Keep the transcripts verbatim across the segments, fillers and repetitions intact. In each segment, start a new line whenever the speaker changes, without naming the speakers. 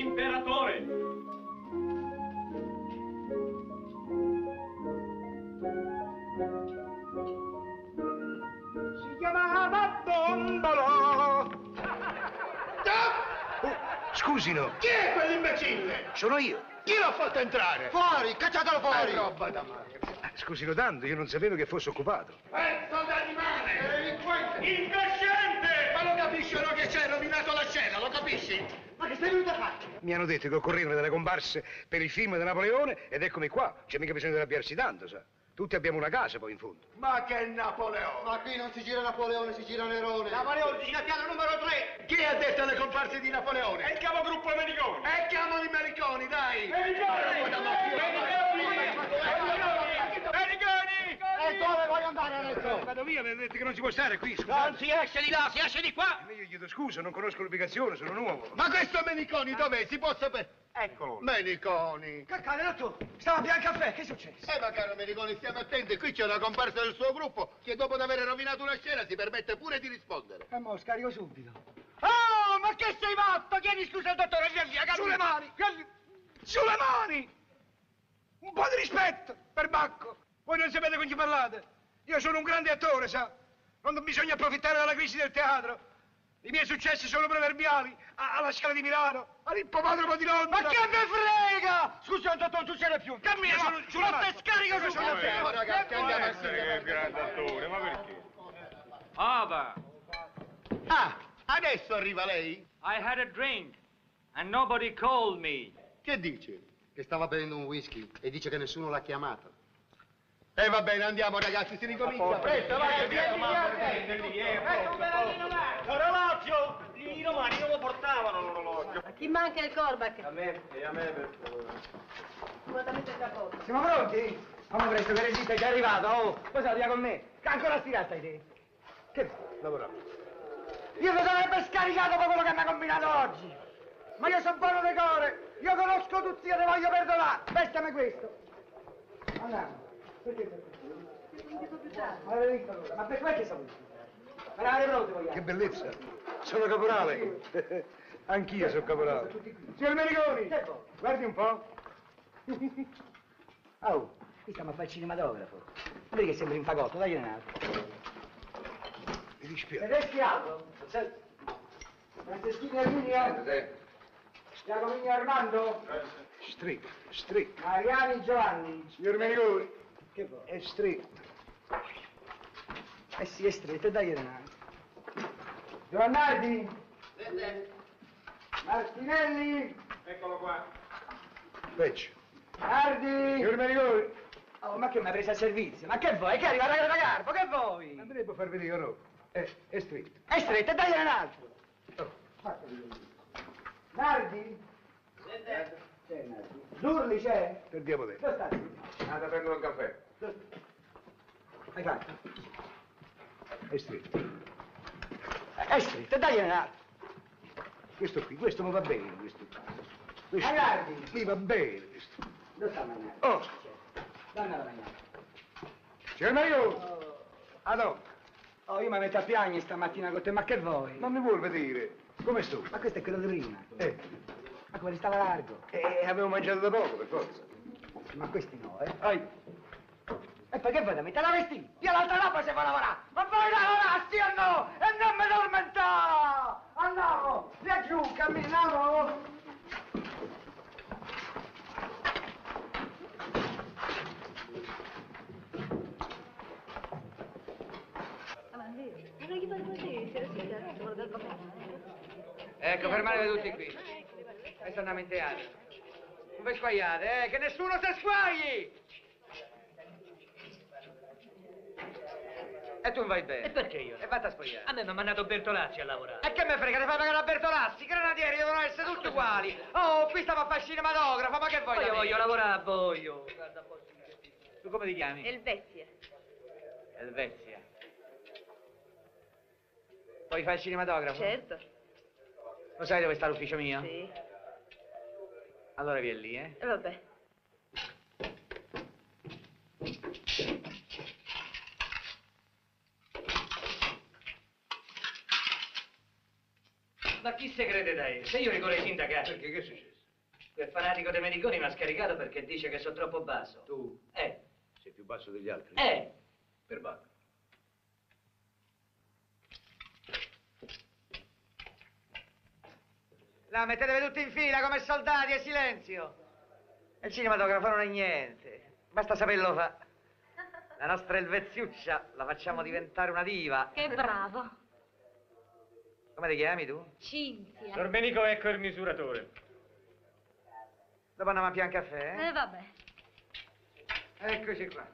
Imperatore!
Si chiamava Bondolo!
Oh, scusino.
Chi è quell'imbecille?
Sono io.
Chi l'ha fatto entrare?
Fuori, cacciatelo fuori!
È roba da male.
Scusino tanto, io non sapevo che fosse occupato.
Pezzo d'animale! Delinquente!
Incosciente!
Ma lo capisci o no che ci hai rovinato la scena, lo capisci? Ma che sei venuto a fare?
Mi hanno detto che occorrevano delle comparse per il film di Napoleone ed eccomi qua. C'è mica bisogno di arrabbiarsi tanto, sa. Tutti abbiamo una casa poi in fondo.
Ma che Napoleone!
Ma qui non si gira Napoleone, si gira Nerone.
Napoleone, ginocchiale numero tre! Chi ha detto le comparse di Napoleone?
È il capogruppo Meniconi!
E chiamano i Meliconi, dai!
Meniconi!
E dove voglio andare adesso?
Vado via, mi hanno detto che non si può stare qui, scusa.
Non si esce di là, si esce di qua!
Io gli chiedo scusa, non conosco l'ubicazione, sono nuovo.
Ma questo Meniconi dov'è? Si può sapere?
Eccolo.
Meniconi!
Che accade, tu? Stava a bere il caffè, che è successo?
Eh ma caro Meniconi, stiamo attenti, qui c'è una comparsa del suo gruppo che dopo di aver rovinato una scena si permette pure di rispondere.
E mo scarico subito.
Oh, ma che sei matto? Chiedi scusa al dottore, via via, capi-
Sulle mani!
Capi-
Sulle mani! Un po' di rispetto per Bacco. Voi non sapete con chi parlate. Io sono un grande attore, sa. Non bisogna approfittare della crisi del teatro. I miei successi sono proverbiali. A- alla Scala di Milano, all'Ippodromo di Londra.
Ma che me frega? Scusa, dottore, tu ce n'è più. Cammina,
sono-
sono,
sulle
non
mani.
te scarico
Io
su
sono-
te.
Eh,
ragazzi, andiamo a
Che grande attore, ma perché?
Ava,
Ah, adesso arriva lei?
I had a drink and nobody called me.
Che dice?
Che stava bevendo un whisky e dice che nessuno l'ha chiamato.
Eh va bene, andiamo ragazzi, si ricomincia. Presto, vai, vieni,
L'orologio! I romani non lo portavano l'orologio.
A chi manca il Corbac?
A me, e a me per favore.
Assolutamente da poco.
Siamo pronti? Fammi presto che Resista è già arrivato, oh! Cosa via con me? Che ancora stirata stai te? Che
Lavoravo.
Io mi sarebbe scaricato per quello che mi ha combinato oggi! Ma io sono buono decore! Io conosco tutti e te voglio perdonare! Vestami questo! Andiamo! Perché sei qui? Ma l'avete visto allora? Ma per quel siamo qui? Per avere pronti vogliamo?
Che bellezza. Sono caporale. Anch'io sono caporale.
Signor Meniconi! Guardi un po'. Oh, qui stiamo a fare il cinematografo. Vedi che sembri un fagotto, dai un altro.
Mi dispiace.
Tedeschi Aldo? Franceschini Erminio? Giacomini Armando?
Stretto, stretto.
Mariani Giovanni?
Signor Meniconi,
Che vuoi?
è stretto.
Eh sì, è stretto, dai un altro. Giovannardi? Martinelli?
Eccolo qua.
Peggio.
Nardi?
Signor Meniconi,
Oh, ma che mi ha preso a servizio? Ma che vuoi? Che arriva da da Garbo? Che vuoi?
andrebbe a far vedere roba. È, è stretto.
È stretto, dai un altro.
Oh.
Nardi? C'è Nardi. Zurli c'è?
Perdiamo tempo.
Dove sta?
Andate a prendere un caffè.
Hai fatto?
È stretto.
È stretto, dai un altro.
Questo qui, questo non va bene, questo. Questo
Magnardi.
qui va bene, questo.
Dove sta Magnardi?
Oh,
Dammi la Magnardi.
signor Meniconi, ad hoc.
Oh, io mi metto a piangere stamattina con te, ma che vuoi?
Non mi vuol vedere. Come sto?
Ma questo è quello di prima.
Eh,
Ma come stava largo?
eh, avevo mangiato da poco, per forza.
Ma questi no, eh? Vai. E perché voi da mettere la vestita? Io l'altra roba se fa lavorare! Ma voi lavorare, sì o no? E non mi tormentare! Andiamo! Via giù, camminiamo!
Ma non gli fate così, se lo si vuole dal papà.
Ecco, fermatevi tutti qui. Adesso andiamo in teatro. Non vi squagliate, eh, che nessuno si squagli! E tu non vai bene.
E perché io?
E vatti a spogliare.
A me mi ha mandato Bertolazzi a lavorare.
E che me frega, ti fai pagare a Bertolazzi? I granatieri devono essere tutti uguali. Oh, qui stiamo a fare cinematografo, ma che vuoi?
Ma
da
io
me?
voglio lavorare, voglio. Guarda un po' sti-
Tu come ti chiami?
Elvezia.
Elvezia. Puoi fare il cinematografo?
Certo.
Lo sai dove sta l'ufficio mio?
Sì.
Allora vieni lì, eh?
E vabbè.
Ma chi se crede da io? Se io ricorro ai sindacati.
Perché che è successo?
Quel fanatico dei Meniconi mi ha scaricato perché dice che sono troppo basso.
Tu
Eh,
sei più basso degli altri.
eh.
Perbacco.
Là, mettetevi tutti in fila come soldati e silenzio. Il cinematografo non è niente, basta saperlo fa. La nostra Elveziuccia la facciamo diventare una diva.
Che bravo.
Come ti chiami tu?
Cinzia.
Domenico, ecco il misuratore.
Dopo andiamo a pian caffè,
Eh, vabbè.
eh? Eccoci qua.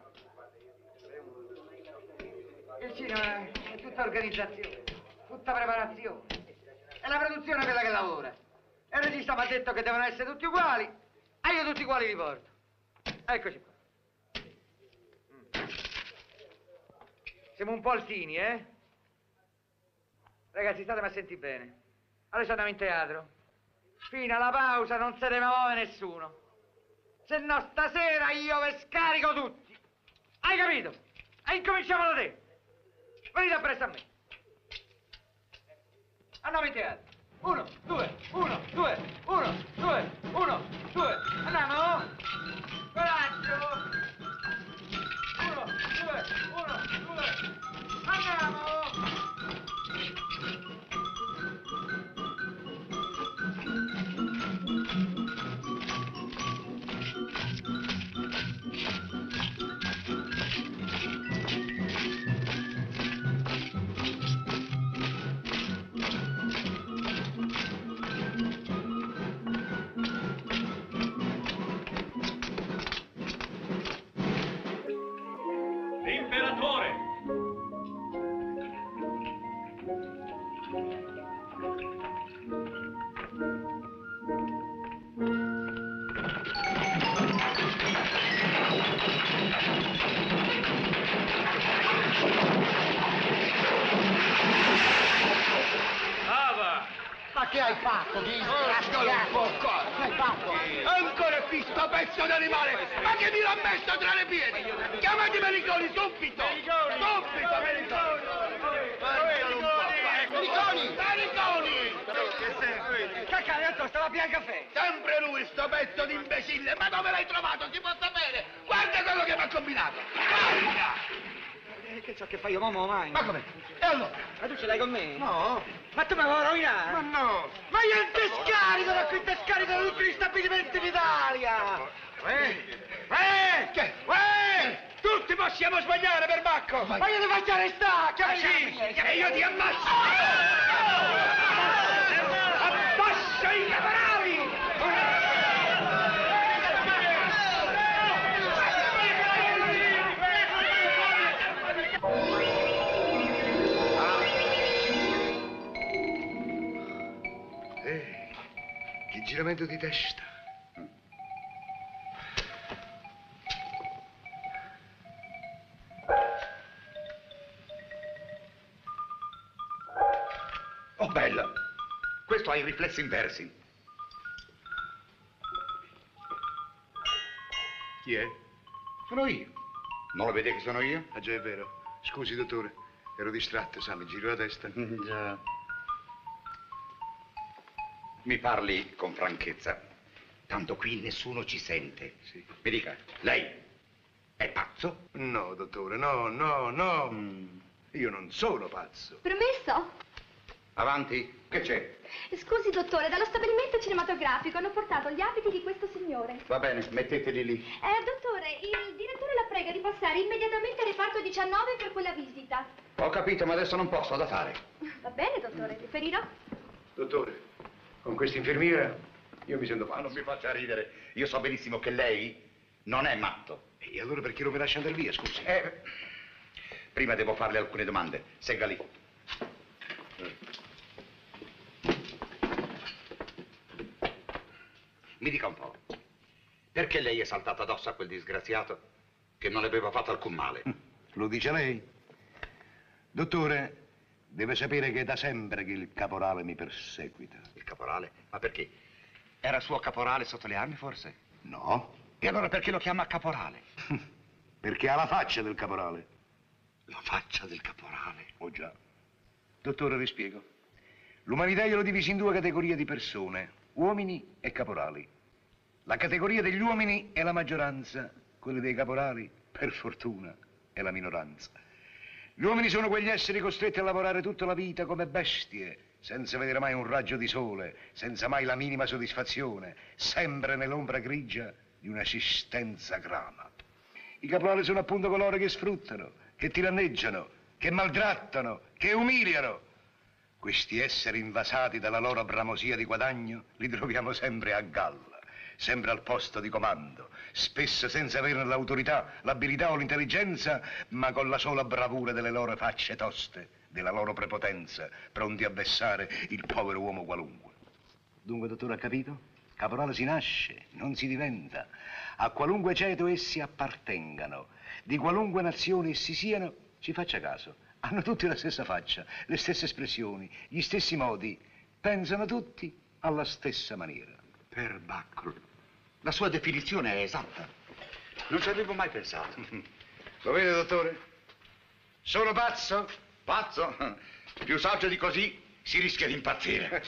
Il cinema è tutta organizzazione, tutta preparazione. È la produzione quella che lavora. E il regista mi ha detto che devono essere tutti uguali, e io tutti uguali li porto. Eccoci qua. Mm. Siamo un po' altini, eh? Ragazzi, statemi a sentire bene. Adesso andiamo in teatro. Fino alla pausa non se deve muovere nessuno. Se no stasera io vi scarico tutti. Hai capito? E incominciamo da te. Venite appresso a me. Andiamo in teatro. Uno, due, uno, due, uno, due, uno, due. Andiamo? Coraggio. Uno, due, uno, due. Andiamo.
L'imperatore! Ava!
Ma che hai fatto, disgraziato? Che hai fatto? Ancora qui sto pezzo d'animale! Ma che mi l'ha messo tra le piedi? Chiamate i Meniconi subito! Subito, Meniconi! Meniconi! Meniconi!
Cacca, detto, stava a pian caffè.
Sempre lui, sto pezzo di imbecille! Ma dove l'hai trovato? Si può sapere? Guarda quello che mi ha combinato! Guarda!
Eh, che c'ho che fai io, mamma, mai?
Ma come? E allora?
Ma tu ce l'hai con me?
No!
Ma tu mi vuoi rovinare?
Ma no!
Ma io ti scarico da qui, ti scarico da tutti gli stabilimenti d'Italia!
Eh?
Eh!
Che?
Eh!
Tutti possiamo sbagliare, perbacco!
Ma io ti faccio arrestare! Chiama
Sì, e io ti ammazzo!
Abbassa i caporali!
Eh, che giramento di testa.
Oh, bella! Questo ha i riflessi inversi.
Chi è?
Sono io. Non lo vede che sono io?
Ah, già, è vero. Scusi, dottore. Ero distratto, sa, mi giro la testa.
Già. Mi parli con franchezza. Tanto qui nessuno ci sente.
Sì.
Mi dica, lei è pazzo?
No, dottore, no, no, no. Io non sono pazzo.
Permesso?
Avanti, che c'è?
Scusi, dottore, dallo stabilimento cinematografico hanno portato gli abiti di questo signore.
Va bene, metteteli lì.
Eh, dottore, il direttore la prega di passare immediatamente al reparto diciannove per quella visita.
Ho capito, ma adesso non posso, ho da fare.
Va bene, dottore, riferirò.
Dottore, con questa infermiera io mi sento
Ma
pazzo.
non mi faccia ridere. Io so benissimo che lei non è matto.
E allora perché non mi lascia andare via, scusi?
Eh, prima devo farle alcune domande. Segga lì. Mi dica un po', perché lei è saltato addosso a quel disgraziato che non le aveva fatto alcun male?
Lo dice lei? Dottore, deve sapere che è da sempre che il caporale mi perseguita.
Il caporale? Ma perché? Era suo caporale sotto le armi, forse?
No,
E allora perché lo chiama caporale?
perché ha la faccia del caporale.
La faccia del caporale.
Oh già. Dottore, vi spiego. L'umanità io l'ho divisa in due categorie di persone, uomini e caporali. La categoria degli uomini è la maggioranza, quelli dei caporali, per fortuna, è la minoranza. Gli uomini sono quegli esseri costretti a lavorare tutta la vita come bestie, senza vedere mai un raggio di sole, senza mai la minima soddisfazione, sempre nell'ombra grigia di un'esistenza grama. I caporali sono appunto coloro che sfruttano, che tiranneggiano, che maltrattano, che umiliano. Questi esseri invasati dalla loro bramosia di guadagno li troviamo sempre a galla, sempre al posto di comando, spesso senza averne l'autorità, l'abilità o l'intelligenza, ma con la sola bravura delle loro facce toste, della loro prepotenza, pronti a vessare il povero uomo qualunque. Dunque, dottore, ha capito? Caporale si nasce, non si diventa. A qualunque ceto essi appartengano, di qualunque nazione essi siano, ci faccia caso, hanno tutti la stessa faccia, le stesse espressioni, gli stessi modi, pensano tutti alla stessa maniera.
Perbacco. La sua definizione è esatta. Non ci avevo mai pensato.
Lo vede, dottore? Sono pazzo?
Pazzo? Più saggio di così si rischia di impazzire.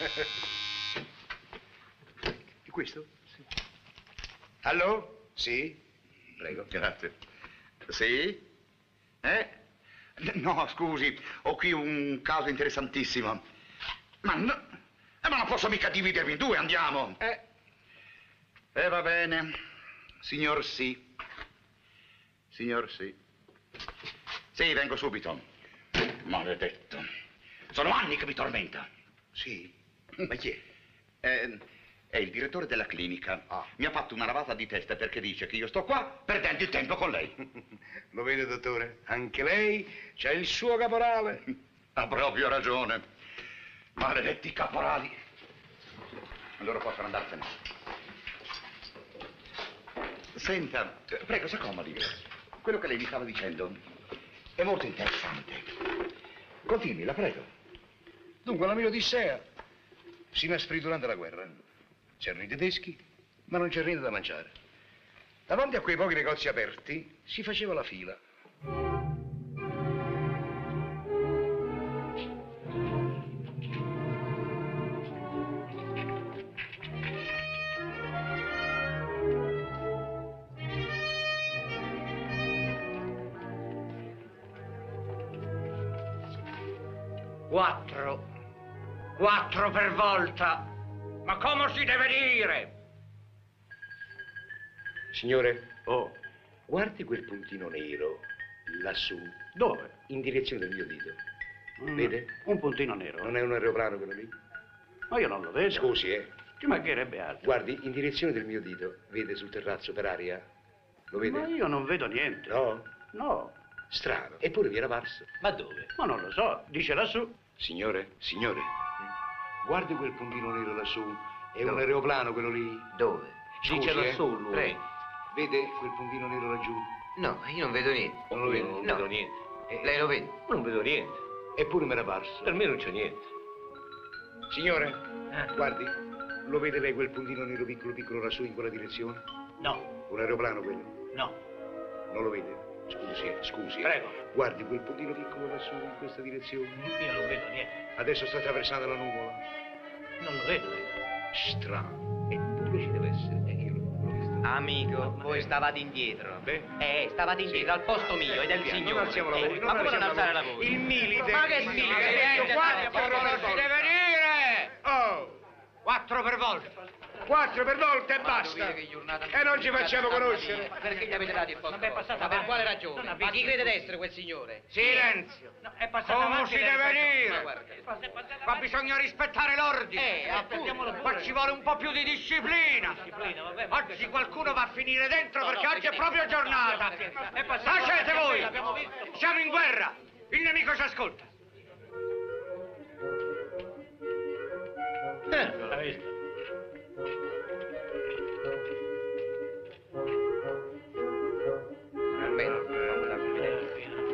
E questo? Sì. Allo? Sì? Prego.
Grazie. Sì? Eh? No, scusi, ho qui un caso interessantissimo. Ma, no, eh, ma non posso mica dividermi in due, andiamo.
Eh?
Eh, va bene. Signor sì. Signor sì. Sì, vengo subito. Maledetto. Sono anni che mi tormenta.
Sì? Ma chi è?
Eh, è il direttore della clinica.
Ah.
Mi ha fatto una lavata di testa perché dice che io sto qua perdendo il tempo con lei.
Lo vede, dottore? Anche lei c'ha il suo caporale.
Ha proprio ragione. Maledetti caporali. Allora possono andarsene. Senta, prego, s'accomodi. Quello che lei mi stava dicendo è molto interessante. Continui, la prego.
Dunque, l'amico Odissea si inasprì durante la guerra. C'erano i tedeschi, ma non c'era niente da mangiare. Davanti a quei pochi negozi aperti si faceva la fila.
Quattro. Quattro per volta. Ma come si deve dire?
Signore, oh, guardi quel puntino nero lassù.
Dove?
In direzione del mio dito.
Mm,
Vede?
Un puntino nero.
Non è un aeroplano quello lì?
Ma io non lo vedo.
Scusi, eh.
Ci mancherebbe altro.
Guardi, in direzione del mio dito. Vede sul terrazzo per aria? Lo vede?
Ma io non vedo niente.
No?
No.
Strano. Eppure vi era parso.
Ma dove?
Ma non lo so. Dice lassù.
Signore, signore, guardi quel puntino nero lassù. È un
Dove?
aeroplano quello lì.
Dove?
Scusi,
Dice
eh.
lassù lui.
Prego. Vede quel puntino nero laggiù?
No, io non vedo niente.
Non lo vede?
Non
Non
no.
vedo niente. Eh,
Lei lo vede?
Non vedo niente. Eppure mi era parso.
Per me non c'è niente.
Signore,
Eh.
guardi, lo vede lei quel puntino nero piccolo piccolo lassù in quella direzione?
No,
Un aeroplano quello?
no.
Non lo vede? Scusi, eh, scusi. eh.
Prego.
Guardi quel puntino piccolo lassù in questa direzione.
Io non vedo niente.
Adesso sta attraversando la nuvola.
Non lo vedo.
Strano. Eppure ci deve essere. Eh, io l'ho visto.
Amico, voi stavate indietro.
Beh.
Eh, stavate indietro, al posto mio e del
Via, non
signore.
alziamo la voce,
Eh,
non
ma come non
alziamo la
alzare la
voce.
voce?
Il milite.
Ma che
Il
milite?
milite.
Che
Detto
gente
quattro
sta-
per volta.
si deve dire!
Oh!
Quattro per volta.
Quattro per volta e
Ma
basta.
dovete che giornata-
E non ci facciamo conoscere.
Ma perché gli avete dato il posto?
Ma è passata
Ma per
avanti.
quale
Non
ragione?
ha
Ma chi
visto.
crede d'essere quel signore?
Silenzio. No, è passato
Come
avanti
si
lei,
deve
faccio-
dire?
Ma guarda.
È passato
Ma
avanti.
bisogna rispettare l'ordine.
Eh, appunto.
Ma ci vuole un po' più di disciplina.
Disciplina, vabbè, ma-
Oggi qualcuno va a finire dentro
No,
perché
no,
oggi è
perché-
proprio giornata.
È passato
Tacete
avanti,
voi!
l'abbiamo visto.
Siamo in guerra! Il nemico ci ascolta.
Eh, l'ha visto.
Almeno, non la vedo.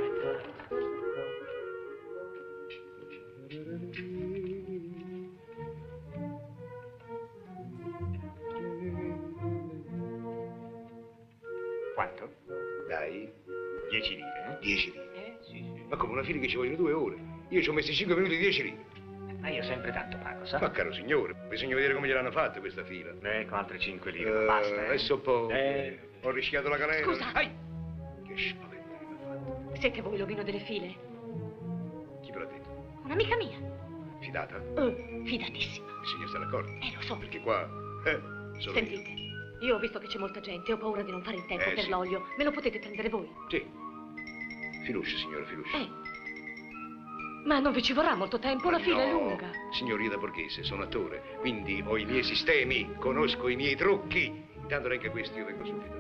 Quanto? Dai.
Dieci lire,
Dieci lire.
eh? Eh, sì, sì.
Ma come una fila che ci vogliono due ore? Io ci ho messo cinque minuti, dieci lire.
Ma io sempre tanto pago, sa?
Ma caro signore, bisogna vedere come gliel'hanno fatta questa fila.
Ecco, altre cinque lire,
Eh,
basta. Eh.
Adesso poi
Eh.
ho rischiato la galera.
Scusa.
Ai! Che spavento che mi ha fatto.
Siete voi l'ovino delle file?
Chi ve l'ha detto?
Un'amica mia.
Fidata?
Eh, fidatissima.
Bisogna stare d'accordo.
Eh, lo so.
Perché qua, eh, sono
Sentite, io ho visto che c'è molta gente, ho paura di non fare in tempo
Eh,
per
sì.
l'olio. Me lo potete prendere voi?
io. Sì. Filuscia, signora, filuscia.
Eh. Ma non vi ci vorrà molto tempo, la fila è
No,
lunga.
signorina Borghese, sono attore, quindi ho i miei sistemi, conosco i miei trucchi. Intanto anche questi io vengo subito.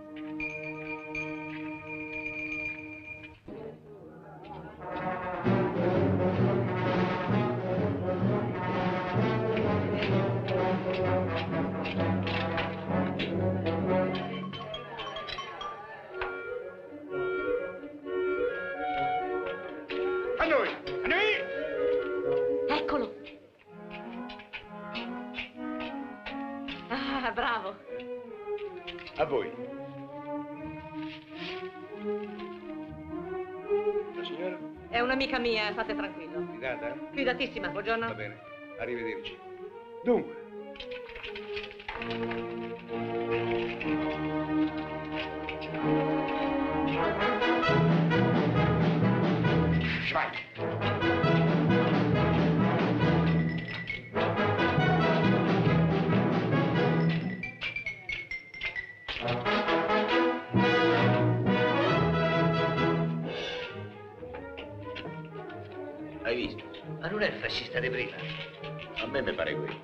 A noi! A noi!
Eccolo. Ah, bravo.
A voi. La signora?
È un'amica mia, fate tranquillo.
Fidata?
Fidatissima, buongiorno.
Va bene, arrivederci. Dunque. Vai.
Hai visto? Ma non è il fascista di prima.
A me mi pare quello.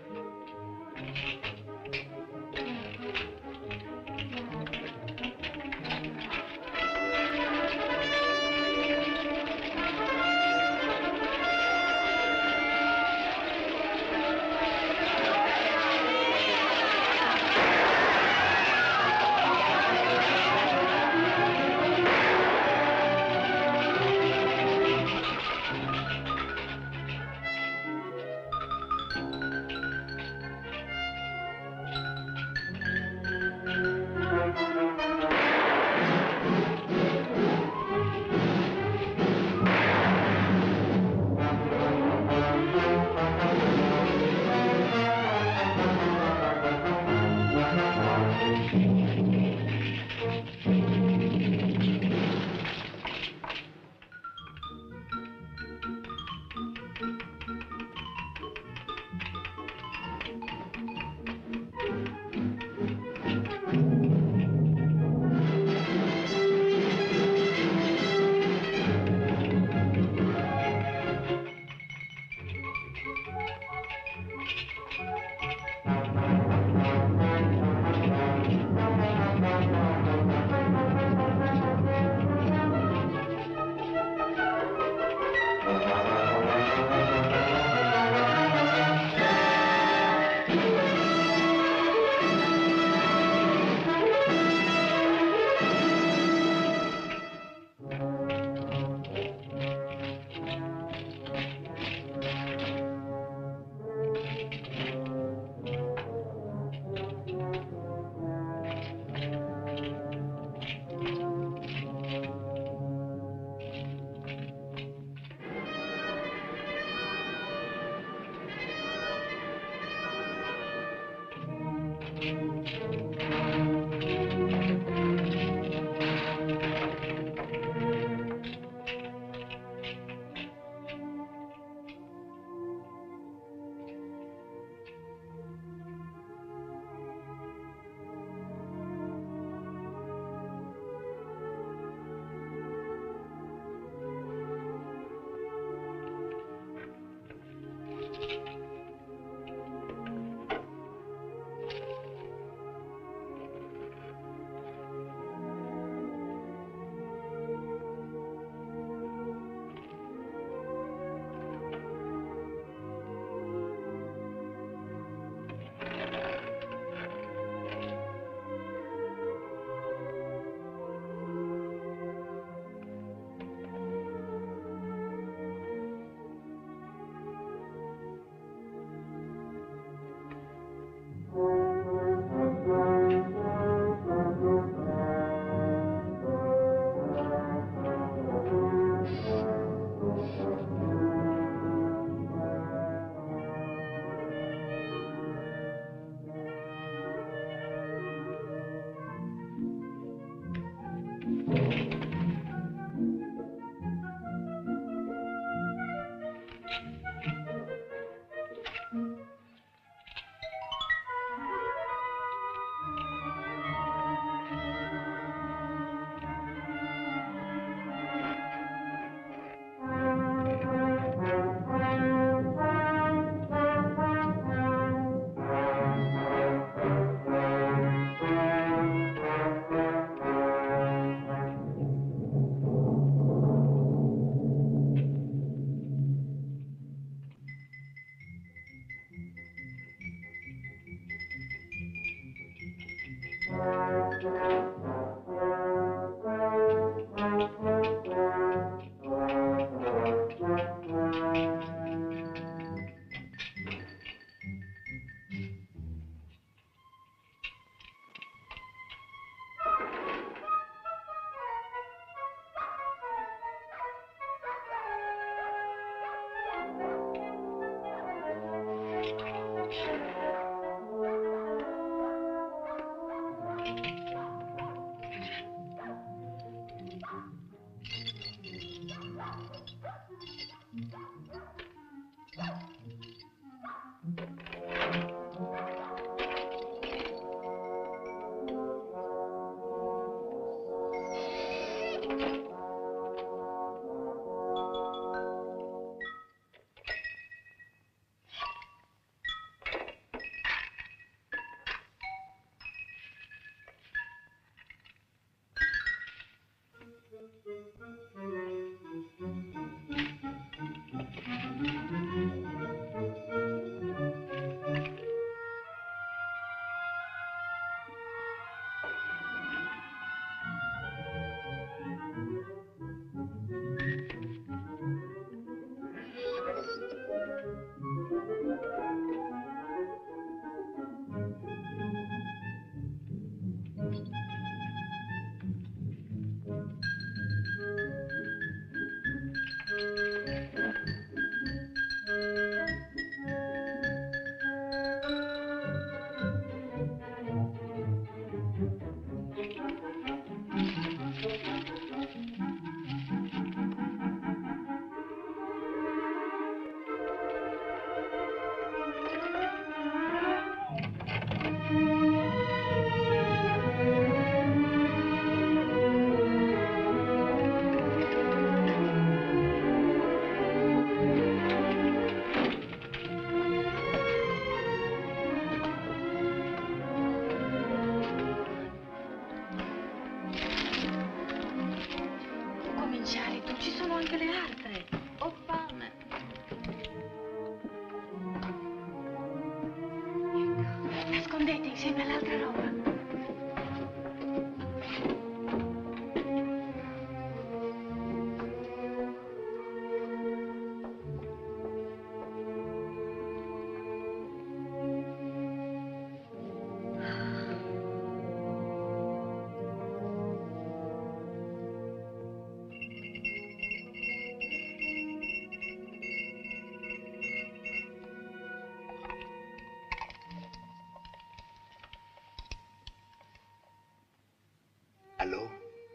Allo?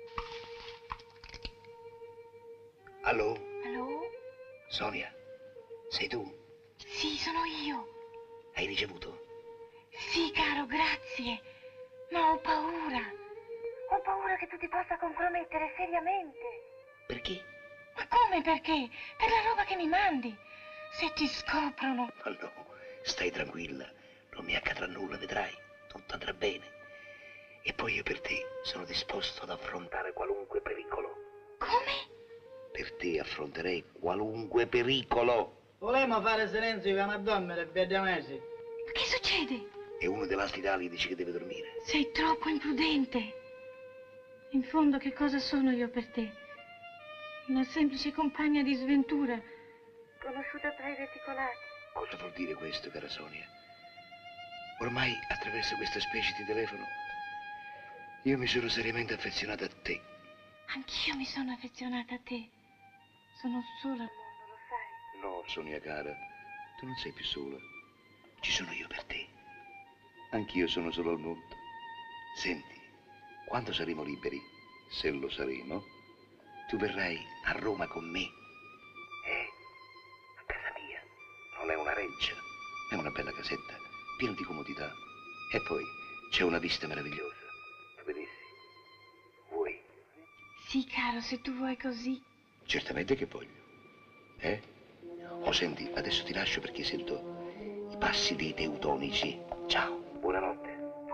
Allo?
Allo?
Sonia, sei tu?
Sì, sono io.
Hai ricevuto?
Sì, caro, grazie. Ma ho paura. Ho paura che tu ti possa compromettere seriamente.
Perché?
Ma come perché? Per la roba che mi mandi. Se ti scoprono.
Ma no, stai tranquilla. Non mi accadrà nulla, vedrai. Tutto andrà bene. E poi io per te sono disposto ad affrontare qualunque pericolo.
Come?
Per te affronterei qualunque pericolo.
Volevamo fare silenzio con a dormire, viaggiamesi.
Ma che succede?
E uno dei vasti tali dice che deve dormire.
Sei troppo imprudente. In fondo che cosa sono io per te? Una semplice compagna di sventura, conosciuta tra i reticolati.
Cosa vuol dire questo, cara Sonia? Ormai, attraverso questa specie di telefono, io mi sono seriamente affezionata a te.
Anch'io mi sono affezionata a te. Sono sola al mondo, lo sai?
No, Sonia cara, tu non sei più sola. Ci sono io per te. Anch'io sono solo al mondo. Senti, quando saremo liberi, se lo saremo, tu verrai a Roma con me. Eh, a casa mia. Non è una reggia, è una bella casetta, piena di comodità. E poi c'è una vista meravigliosa. Lo vedessi? Vuoi?
Sì, caro, se tu vuoi così.
Certamente che voglio. Eh? Oh, senti, adesso ti lascio perché sento i passi dei teutonici. Ciao, buonanotte.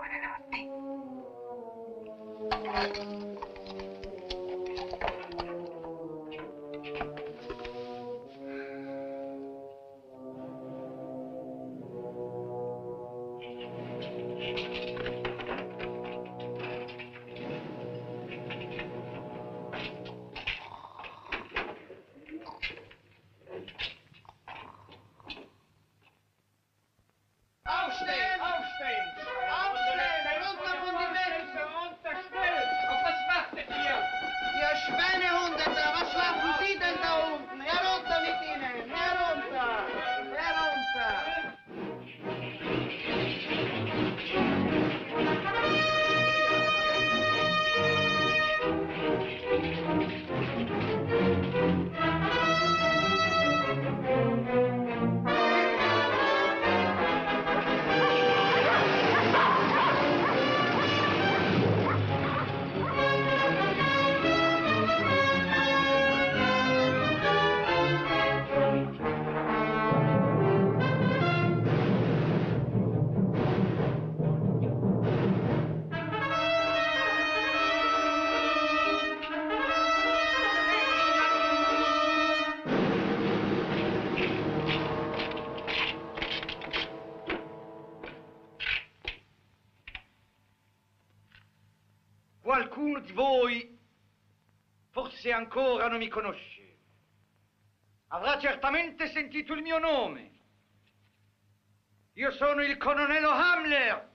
Buonanotte.
Qualcuno di voi forse ancora non mi conosce. Avrà certamente sentito il mio nome. Io sono il colonnello Hamler.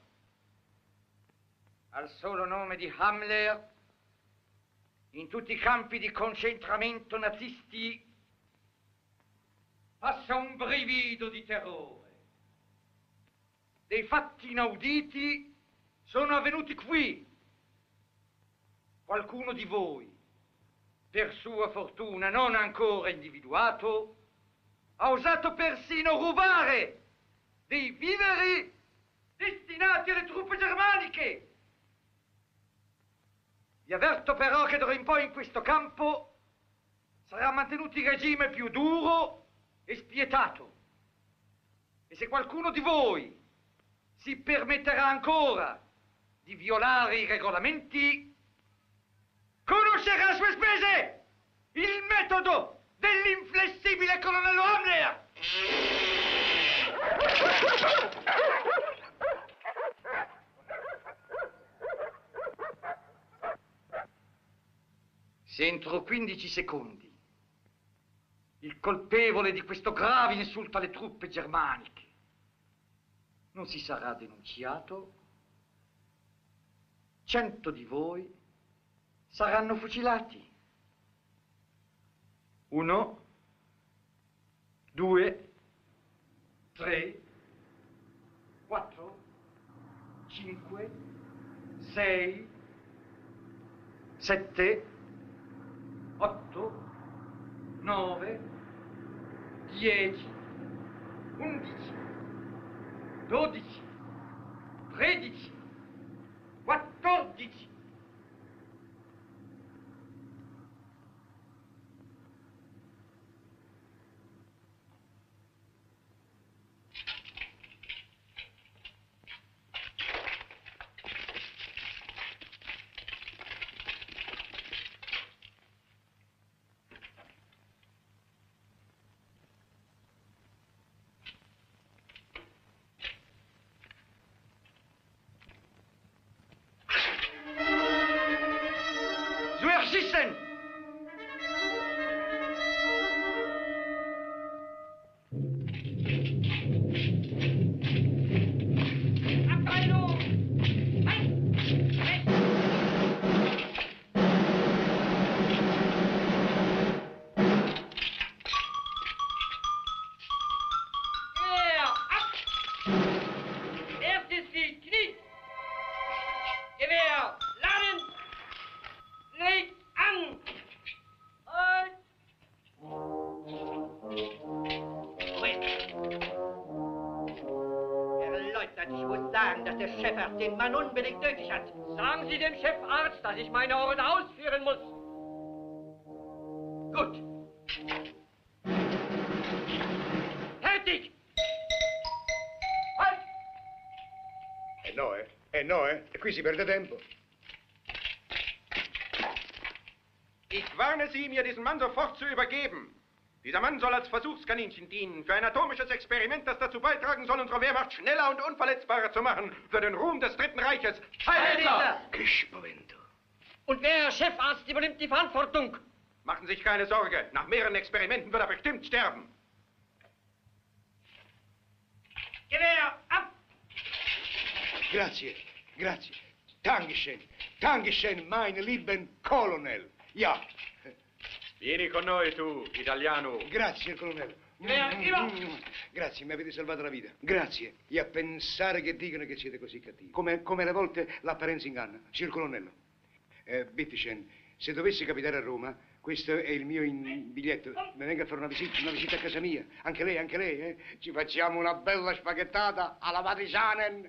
Al solo nome di Hamler, in tutti i campi di concentramento nazisti passa un brivido di terrore. Dei fatti inauditi sono avvenuti qui. Qualcuno di voi, per sua fortuna non ancora individuato, ha osato persino rubare dei viveri destinati alle truppe germaniche. Vi avverto però che d'ora in poi in questo campo sarà mantenuto il regime più duro e spietato. E se qualcuno di voi si permetterà ancora di violare i regolamenti, conoscerà a sue spese il metodo dell'inflessibile colonnello Hamler! Se entro quindici secondi il colpevole di questo grave insulto alle truppe germaniche non si sarà denunziato, cento di voi saranno fucilati. Uno, due, tre, quattro, cinque, sei, sette, otto, nove, dieci, undici, dodici, tredici, quattordici. Schießen! Abteilung! Halt! Rechts! Gewehr! Ab! Erstes Glied, Knie! Gewehr! Laden! Legt an! Halt! Herr Leutnant, ich muss sagen, dass der Chefarzt den Mann unbedingt nötig hat. Sagen Sie dem Chefarzt, dass ich meine Ordnung ausführen muss. Gut. Fertig! Halt!
Eh no, eh? Eh no, eh? E qui si perde tempo.
Ich warne Sie, mir diesen Mann sofort zu übergeben. Dieser Mann soll als Versuchskaninchen dienen für ein atomisches Experiment, das dazu beitragen soll, unsere Wehrmacht schneller und unverletzbarer zu machen. Für den Ruhm des Dritten Reiches. Heil Hitler!
Che spavento.
Und wer, Herr Chefarzt, übernimmt die Verantwortung?
Machen Sie sich keine Sorge. Nach mehreren Experimenten wird er bestimmt sterben.
Gewehr, ab!
Grazie, grazie. Dankeschön, Dankeschön, mein lieben Colonel. Ja.
Vieni con noi, tu, italiano.
Grazie, signor colonnello.
Gewehr, viva!
Grazie, mi avete salvato la vita. Grazie. E a pensare che dicono che siete così cattivi. Come, come alle volte l'apparenza inganna. Signor colonnello, eh, bitteschön, se dovesse capitare a Roma, questo è il mio in- biglietto. Mi venga a fare una visita, una visita a casa mia. Anche lei, anche lei, eh? Ci facciamo una bella spaghettata alla Partisanen.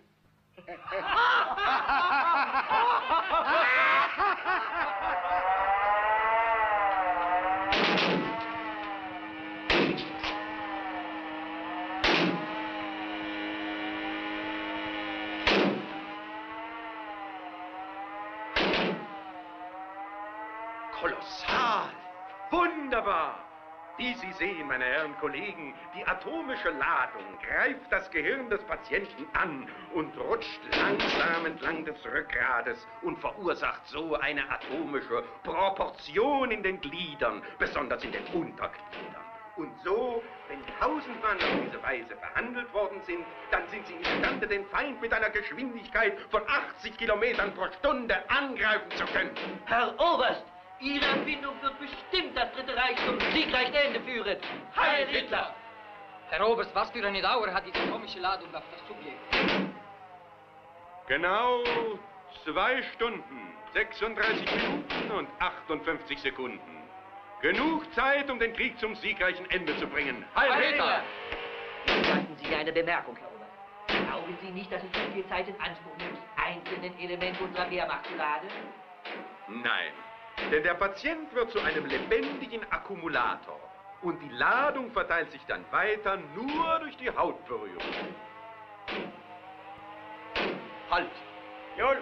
Kolossal! Wunderbar! Wie Sie sehen, meine Herren Kollegen, die atomische Ladung greift das Gehirn des Patienten an und rutscht langsam entlang des Rückgrades und verursacht so eine atomische Proportion in den Gliedern, besonders in den Untergliedern. Und so, wenn tausend Mann auf diese Weise behandelt worden sind, dann sind sie imstande, den Feind mit einer Geschwindigkeit von achtzig Kilometern pro Stunde angreifen zu können.
Herr Oberst, Ihre Erfindung wird bestimmt das Dritte Reich zum siegreichen Ende führen. Heil Hitler!
Herr Oberst, was für eine Dauer hat diese atomische Ladung auf das Subjekt?
Genau zwei Stunden, sechsunddreißig Minuten und achtundfünfzig Sekunden. Genug Zeit, um den Krieg zum siegreichen Ende zu bringen.
Heil Hitler! Gestatten Sie eine Bemerkung, Herr Oberst. Glauben Sie nicht, dass es zu viel Zeit in Anspruch nimmt, einzelnen Elemente unserer Wehrmacht zu laden?
Nein, denn der Patient wird zu einem lebendigen Akkumulator. Und die Ladung verteilt sich dann weiter nur durch die Hautberührung. Halt! Jawohl!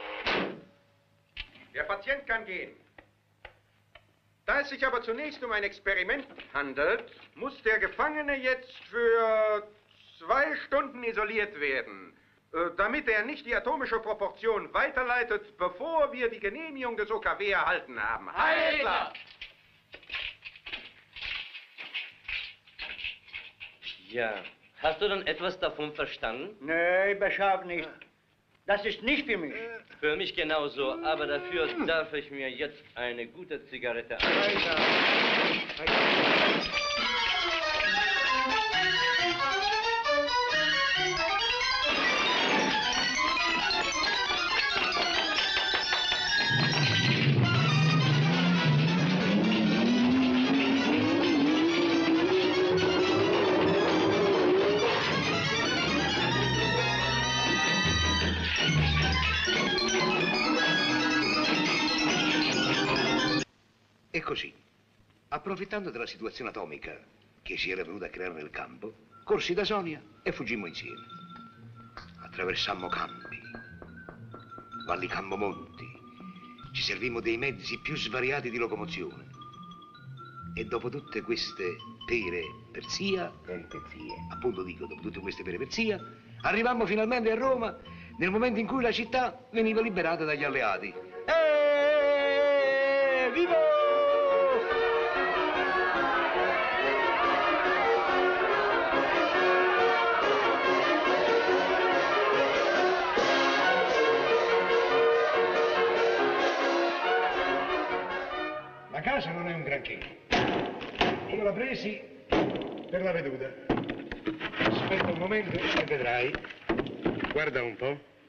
Der Patient kann gehen. Da es sich aber zunächst um ein Experiment handelt, muss der Gefangene jetzt für zwei Stunden isoliert werden, damit er nicht die atomische Proportion weiterleitet, bevor wir die Genehmigung des O K W erhalten haben.
Heil Hitler!
Ja, hast du dann etwas davon verstanden?
Nee, überhaupt nicht. Das ist nicht für mich.
Für mich genauso, aber dafür darf ich mir jetzt eine gute Zigarette anschauen.
E così, approfittando della situazione atomica che si era venuta a creare nel campo, corsi da Sonia e fuggimmo insieme. Attraversammo campi, valli campomonti, ci servimmo dei mezzi più svariati di locomozione. E dopo tutte queste pere perzia, appunto dico, dopo tutte queste pere perzia, arrivammo finalmente a Roma nel momento in cui la città veniva liberata dagli alleati. Eeeh, viva! La casa non è un granché. Io l'ho presi per la veduta. Aspetta un momento e vedrai. Guarda un po'.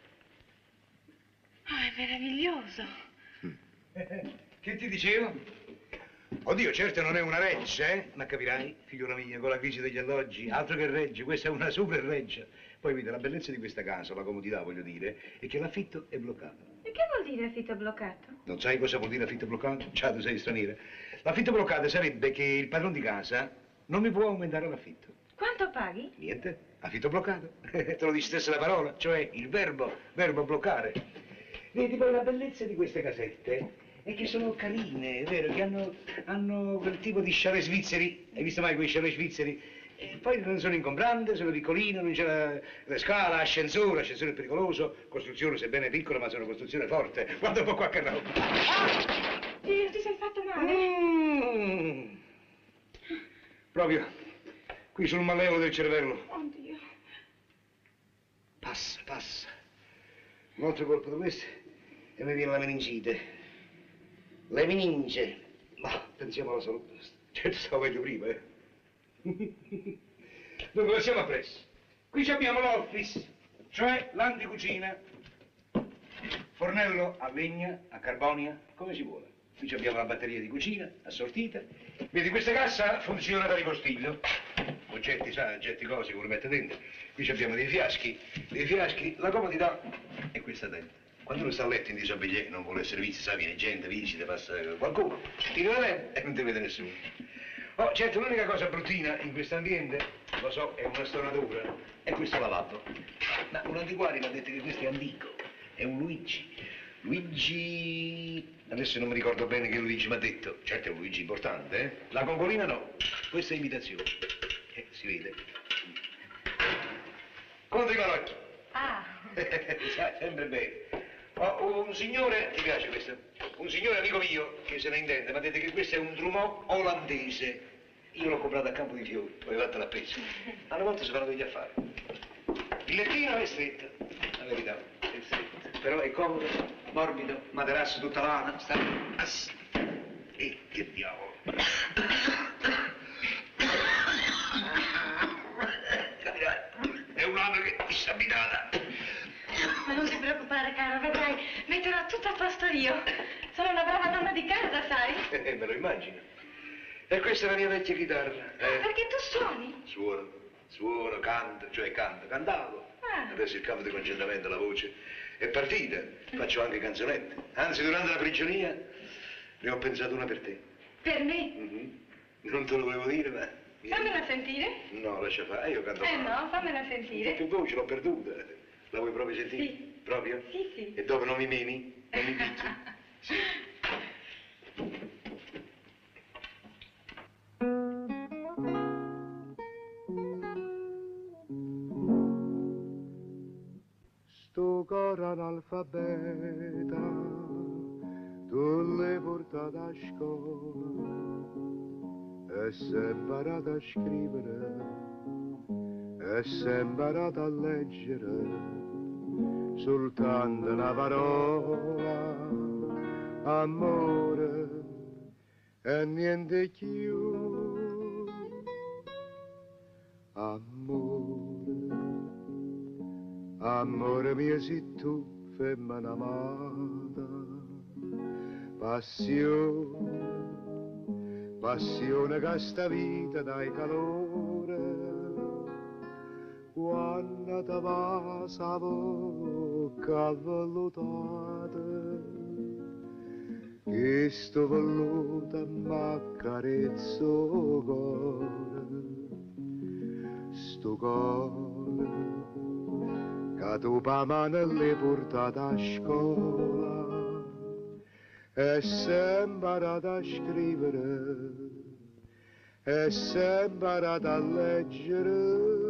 Oh, è meraviglioso.
Che ti dicevo? Oddio, certo non è una reggia, eh? Ma capirai, figliuola mia, con la crisi degli alloggi, altro che reggia, questa è una super reggia. Poi vedi, la bellezza di questa casa, la comodità, voglio dire, è che l'affitto è bloccato.
E che vuol dire affitto bloccato?
Non sai cosa vuol dire affitto bloccato? Ciao, tu sei straniera. L'affitto bloccato sarebbe che il padrone di casa non mi può aumentare l'affitto.
Quanto paghi?
Niente, affitto bloccato. Te lo dice stessa la parola, cioè il verbo, verbo bloccare. Vedi, poi la bellezza di queste casette è che sono carine, è vero, che hanno, hanno quel tipo di chalet svizzeri. Hai visto mai quei chalet svizzeri? E poi non sono ingombrante, sono piccoline, non c'è la, la scala, ascensore, ascensore è pericoloso, costruzione sebbene piccola ma sono costruzione forte. Guarda un po' qua che roba.
Ah! Dio, ti sei fatto male?
Mm. Proprio qui sul malleolo del cervello.
Oddio.
Passa, passa. Un altro colpo di questo e mi viene la meningite. Le meninge. Ma pensiamo alla salute. Certo stavo meglio prima, eh. Dunque, passiamo appresso. Qui abbiamo l'office, cioè l'anticucina. Fornello a legna, a carbonia, come si vuole. Qui abbiamo la batteria di cucina, assortita. Vedi, questa cassa funziona da ripostiglio. Oggetti, sa, oggetti cose che vuole mettere dentro. Qui abbiamo dei fiaschi, dei fiaschi, la comodità è questa dentro. Quando uno sta a letto in disobbedienza e non vuole servizi, sa, viene gente, visita, passa qualcuno, tira la lente e non ti vede nessuno. Oh, certo, l'unica cosa bruttina in questo ambiente, lo so, è una stonatura, è questo lavabo. Ma un antiquario mi ha detto che questo è antico, è un Luigi. Luigi... Adesso non mi ricordo bene che Luigi mi ha detto. Certo è un Luigi importante, eh? La Congolina no. Questa è imitazione. Eh, si vede. Conte Malocchi.
Ah.
Sai, sempre bene. Oh, un signore, ti piace questo? Un signore amico mio, che se ne intende, mi ha detto che questo è un Drummond olandese. Io l'ho comprato a Campo di Fiori, poi vattene a pezzo. Alle volte si fanno degli affari. Il lettino è stretto, la verità, è stretto. Però è comodo, morbido, materasso tutta lana, sta... Ass. E che diavolo. È un anno che mi sta abitata.
Ma non ti preoccupare, caro, vedrai, metterò tutto a posto io. Sono una brava donna di casa, sai?
Eh, me lo immagino. E questa è la mia vecchia chitarra. Eh.
Perché tu suoni?
Suono, suono, canto, cioè canto, cantavo.
Ah.
Adesso il campo di concentramento, la voce è partita. Faccio anche canzonette. Anzi, durante la prigionia ne ho pensato una per te.
Per me?
Mm-hmm. Non te lo volevo dire, ma...
Fammela sentire.
No, lascia fare, io canto
Eh
male.
no, fammela
Non
sentire.
ho più voce, l'ho perduta. La vuoi proprio sentire?
Sì.
Proprio?
Sì, sì.
E dopo non mi meni? Non mi picchi? Sì.
Sto coro analfabeta, tu l'hai portato a scuola e sei imparato a scrivere e sei imparato a leggere soltanto una parola, amore e niente più, amore, amore mio sei tu, femmina amata, passione, passione che sta vita dai calore, quando ti va sa bocca vellutata, che sto velluta m'accarezzo cuore, sto cuore che tu pa mano l'hai portato a scuola e sei imparato a scrivere e sei imparato a leggere,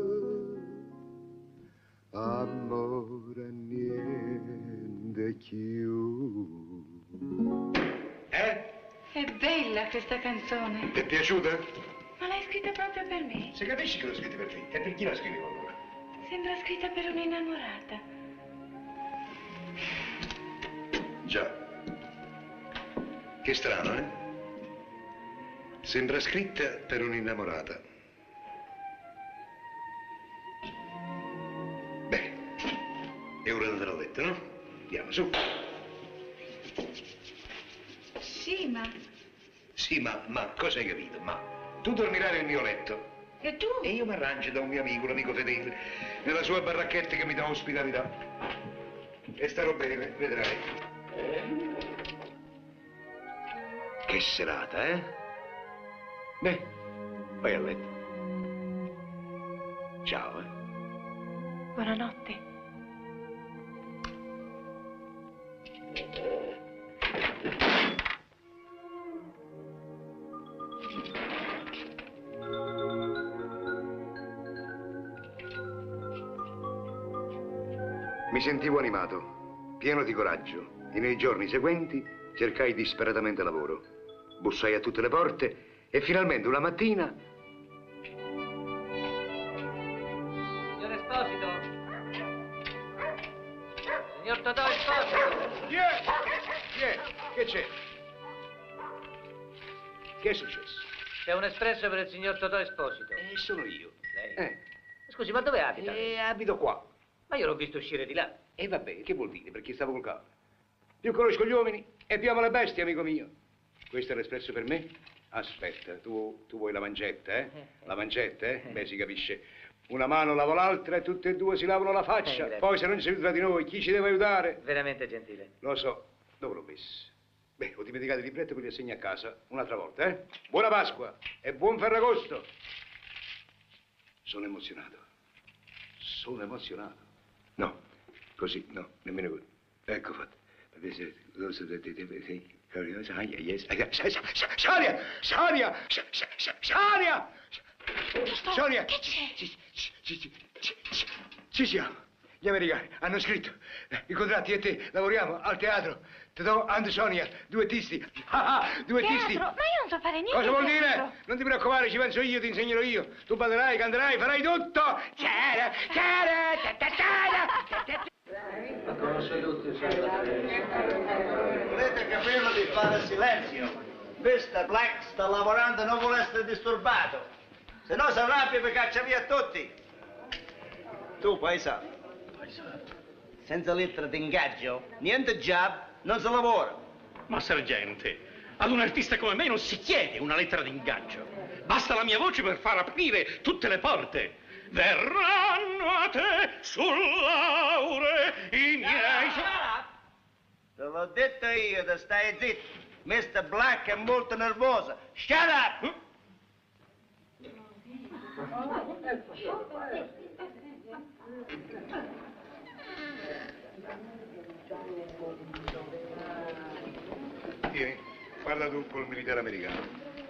amore niente più.
Eh?
È bella questa canzone.
Ti è piaciuta?
Ma l'hai scritta proprio per me?
Se capisci che l'ho scritta per te, e per chi la scrivevo allora?
Sembra scritta per un'innamorata.
Già. Che strano, eh? Sembra scritta per un'innamorata. Beh, è ora di andare a letto, no? Andiamo, su.
Sì, ma...
Sì, ma, ma, cosa hai capito? Ma, tu dormirai nel mio letto.
E tu?
E io mi arrangio da un mio amico, un amico fedele, nella sua barracchetta che mi dà ospitalità. E starò bene, vedrai. Che serata, eh? Beh, vai a letto. Ciao, eh.
Buonanotte.
Mi sentivo animato, pieno di coraggio, e nei giorni seguenti cercai disperatamente lavoro. Bussai a tutte le porte e finalmente una mattina...
Signor Esposito! Signor Totò Esposito!
Chi è? Chi è? Che c'è? Che è successo?
C'è un espresso per il signor Totò Esposito.
Eh, sono io.
Lei?
Eh.
Scusi, ma dove abita?
Eh, abito qua.
Ma io l'ho visto uscire di là.
E vabbè, che vuol dire? Perché stavo col capo. Più conosco gli uomini e più amo le bestie, amico mio. Questo è l'espresso per me? Aspetta, tu, tu vuoi la mancetta, eh? La mancetta, eh? Beh, si capisce. Una mano lava l'altra e tutte e due si lavano la faccia.
Eh,
Poi se non ci si tra di noi, chi ci deve aiutare?
Veramente gentile.
Lo so. Dove l'ho messo? Beh, ho dimenticato il libretto e me li assegno a casa un'altra volta, eh? Buona Pasqua e buon Ferragosto. Sono emozionato. Sono emozionato. No, così, no, nemmeno così. Ecco fatto. Sonia! Sonia! Sonia! Sonia!
Che c'è?
Ci, ci, ci, ci, ci siamo. Gli americani hanno scritto i contratti e te lavoriamo al teatro. Ti do and Sonia, duettisti. Ah, ah, duettisti.
Teatro? Ma io non so fare niente.
Cosa vuol
teatro.
dire? Non ti preoccupare, ci penso io, ti insegnerò io. Tu ballerai, canterai, farai tutto. C'era, c'era, c'era,
La conosce tutti,
Volete capirlo di fare silenzio. mister Black sta lavorando e non vuole essere disturbato. Se no si arrabbia e caccia via tutti. Tu, paesano. Senza lettera d'ingaggio, niente job, non si lavora.
Ma sergente, ad un artista come me non si chiede una lettera d'ingaggio. Basta la mia voce per far aprire tutte le porte. Verranno a te sul laure i miei...
Te l'ho detto io, te stai zitto. mister Black è molto nervoso. Shut up!
Vieni, parla tu col militare americano.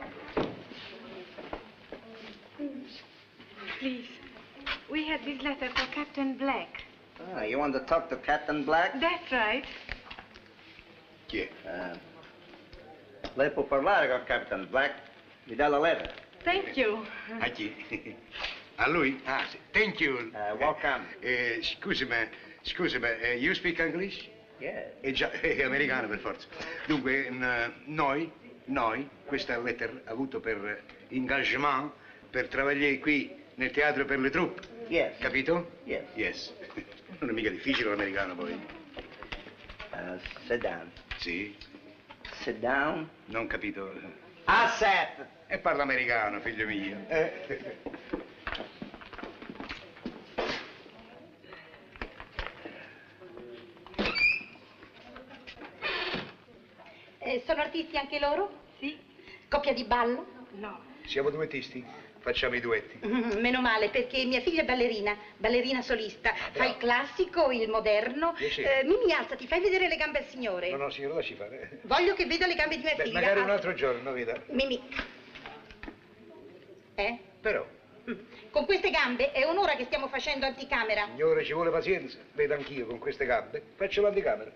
Please, we had this letter for Captain Black.
Ah, you want to talk to Captain Black?
That's right.
Chi è?
Uh, lei può parlare con Captain Black. Mi dà la lettera.
Thank you.
A chi? A lui? Ah, sì. Thank you.
Uh, welcome.
Eh, eh, scusami, scusami, eh, you speak English?
Yeah.
Eh già, è americano per forza. Dunque, n- noi, noi, questa lettera ha avuto per engagement per lavorare qui nel teatro per le truppe.
Yes.
Capito?
Yes.
Yes. Non è mica difficile l'americano poi.
Uh, sit down.
Sì?
Sit down.
Non capito.
Asset.
E parla americano, figlio mio. Eh.
Eh, sono artisti anche loro?
Sì.
Coppia di ballo?
No.
Siamo duettisti? Facciamo i duetti.
Mm, meno male, perché mia figlia è ballerina, ballerina solista. Fa il classico, il moderno.
Piacere.
Eh, Mimì, alzati, fai vedere le gambe al signore.
No, no, signora, lasci fare.
Voglio che veda le gambe di mia
Beh,
figlia.
magari un
Ah,
altro giorno, veda.
Mimì. Eh?
Però,
Con queste gambe è un'ora che stiamo facendo anticamera.
signore, ci vuole pazienza. Vedo anch'io con queste gambe. Faccio l'anticamera.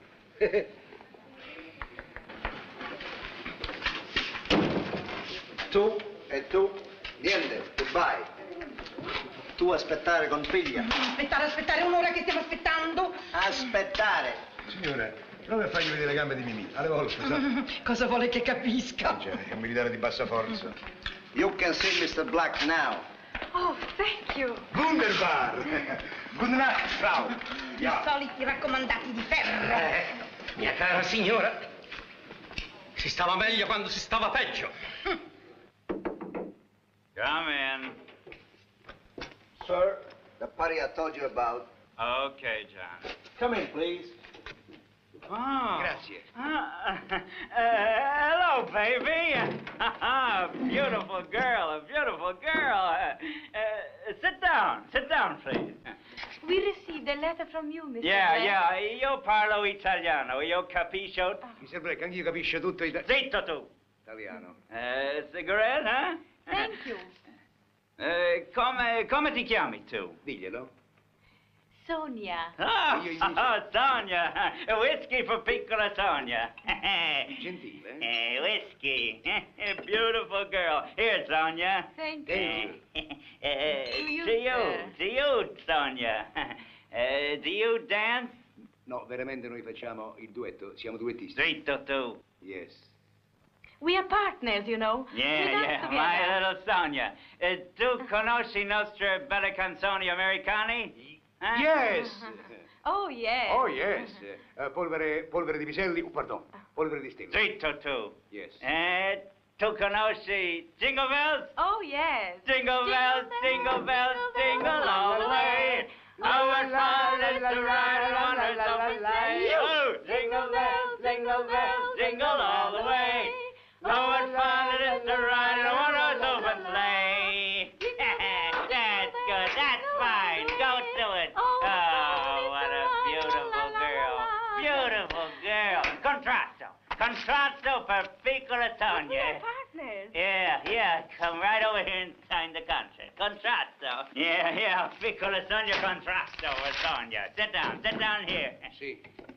Tu e tu, niente, goodbye. Tu aspettare con figlia.
Aspettare, aspettare un'ora che stiamo aspettando.
Aspettare.
Signora, prova a fargli vedere le gambe di Mimì. Alle volte, sa?
Cosa vuole che capisca?
Cioè, è un militare di bassa forza.
You can see mister Black now.
Oh, thank you.
Wunderbar! Good night, Frau.
I soliti raccomandati di ferro.
Eh, mia cara signora, si stava meglio quando si stava peggio.
Come in.
Sir, the party I told you about.
Okay, John.
Come in, please.
Oh.
Grazie.
Ah, uh, hello, baby. Beautiful girl, a beautiful girl. Uh, uh, sit down, sit down, please.
We received a letter from you, mister
Yeah,
Black.
yeah, io parlo italiano, io capisco.
mister Black, anch'io capisco tutto italiano.
Zitto tu.
Italiano.
Uh, cigarette, eh?
Thank you.
Uh, come, come ti chiami tu?
Diglielo.
Sonia.
Ah,
Io- io-
oh, Sonia. Whisky for piccola Sonia.
Gentile.
Eh, whiskey. Beautiful girl. Here, Sonia.
Thank
you. Uh,
To you,
to you,
sir.
to you, Sonia. Uh, do you dance?
No, veramente noi facciamo il duetto. Siamo duettisti.
Zitto tu.
Yes.
We are partners, you know.
Yeah,
we dance
yeah,
together.
my little Sonia. Uh, tu conosci i nostri belle canzoni americane? Eh?
Yes!
Oh, yes.
Oh, yes. Eh, polvere, polvere di piselli, oh, pardon, polvere di stelle.
Zitto tu.
Yes.
Eh, tu conosci Jingle Bells?
Oh, yes.
Jingle bells, jingle bells, jingle all the way. Oh, what fun it is to ride on a open sleigh. Oh, jingle bells, jingle bells, jingle all the way. Oh, what fun it is to ride on a open sleigh. That's good, that's fine. Go to it. Oh, what a beautiful girl. Beautiful girl. contratto per piccola Tonya.
We're partners.
Yeah, yeah, come right over here and sign the contract. Contratto. Yeah, yeah, piccola Tonya, contratto with Tonya. Sit down, sit down here.
Sì.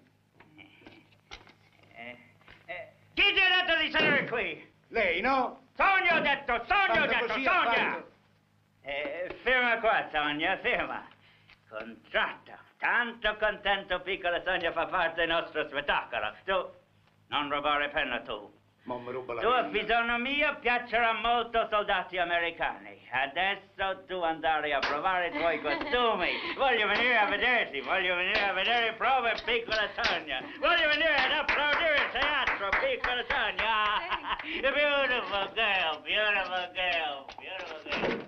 Eh, eh, chi ti ha detto di salire qui?
Lei, no?
Tonya ho detto, Tonya ho
Quando
detto,
così
Tonya!
affatto.
Eh, ferma qua, Tonya, ferma. Contratto. Tanto contento, piccola Tonya, fa parte del nostro spettacolo. Tu, non rubare penna tu.
Ma mi ruba la
Tu a
penna.
bisogno mio piacerà molto soldati americani. Adesso tu andare a provare i tuoi costumi. Voglio venire a vederti, voglio venire a vedere prove, piccola Tonya. Voglio venire ad applaudire il teatro, piccola Tonya. Beautiful girl, beautiful girl, beautiful girl.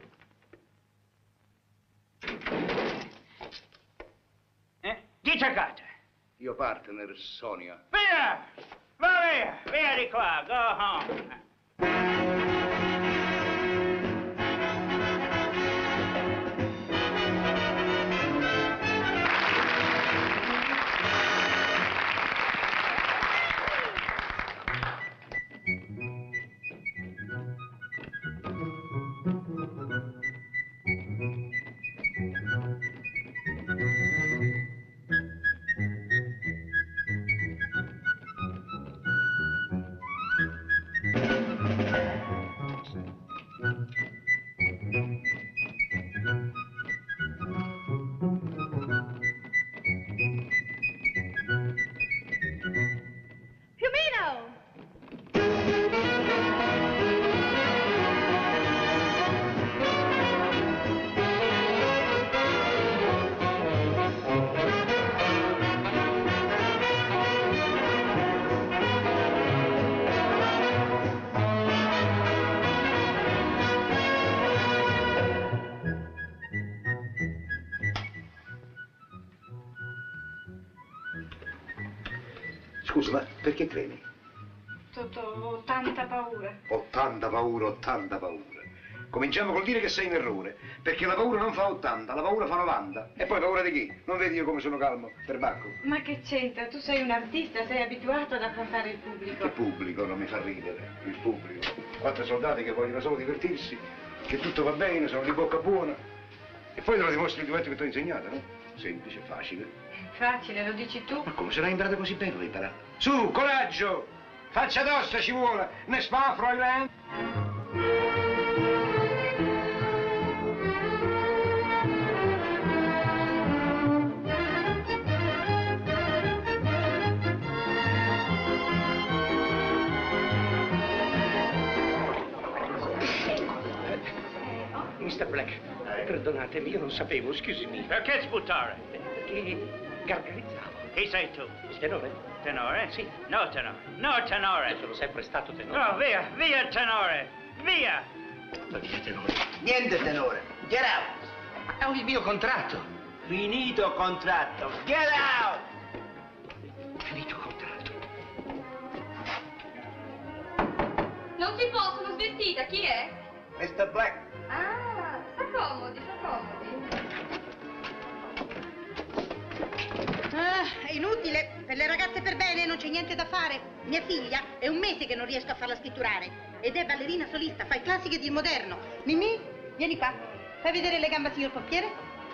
Eh? Chi cercate?
Io partner, Sonia.
Via! Va via! Via di qua! Go home!
Piumino!
Scusa, ma perché tremi?
Totò, ho tanta paura.
Ho tanta paura, ho tanta paura. Cominciamo col dire che sei in errore, perché la paura non fa ottanta, la paura fa novanta. E poi paura di chi? Non vedi io come sono calmo, perbacco?
Ma che c'entra? Tu sei un artista, sei abituato ad affrontare il pubblico.
Che pubblico, non mi fa ridere, il pubblico. Quattro soldati che vogliono solo divertirsi, che tutto va bene, sono di bocca buona. E poi te lo dimostri il duetto che ti ho insegnato, no? Semplice, facile.
Facile, lo dici tu?
Ma come se l'hai imparato così bene, l'hai imparato? Su, coraggio! Faccia tosta ci vuole! Ne spa, Fräulein!
mister Black, perdonatemi, io non sapevo, scusami.
Perché sputare?
Perché gargarizzavo.
Chi sei tu?
Tenore?
Tenore?
Sì.
No, tenore. No, tenore.
Io sono sempre stato tenore.
No, via, via, tenore. Via.
Ma via, tenore.
Niente tenore. Get out.
È il mio contratto.
Finito contratto. Get out.
Finito contratto.
Non si può, sono svestita. Chi è?
mister Black.
Ah, sta comodi, sta comodi.
Ah, è inutile. Per le ragazze per bene non c'è niente da fare. Mia figlia è un mese che non riesco a farla scritturare. Ed è ballerina solista, fa i classici ed il moderno. Mimì, vieni qua. Fai vedere le gambe al signor portiere?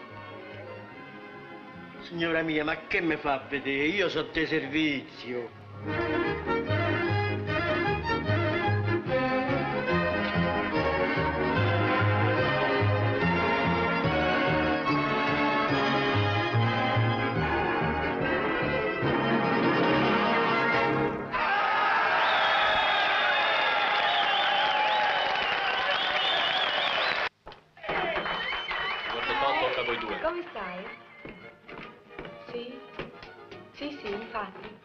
Signora mia, ma che mi fa vedere? Io so te servizio.
Come stai? Sì? Sì, sì, infatti.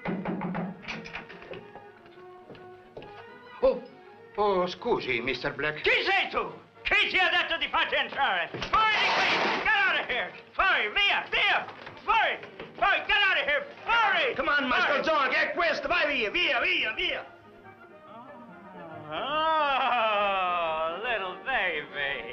Oh, oh, scusi, mister Black.
Chi sei tu? Chi ti ha detto di farti entrare? Fuori di qui! Get out of here! Fuori, via, via! Fuori! Fuori, get out of here! Fuori!
Come on, mascalzone, che è questo? Vai via, via, via, via!
Oh, little baby.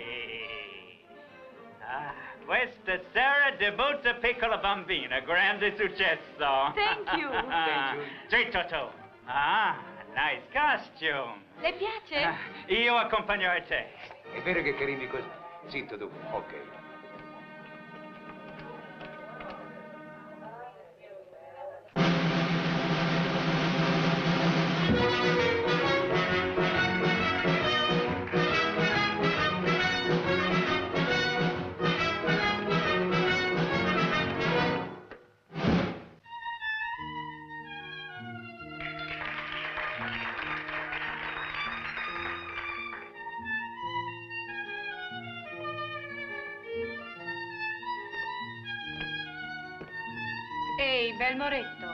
Ah, questa sera debutta Piccola Bambina, grande successo.
Thank you.
Thank you. Zitto tu.
Ah, nice costume.
Le piace?
Ah, io accompagnerò te.
È vero che carini così? Zitto tu, ok.
Ehi, bel moretto.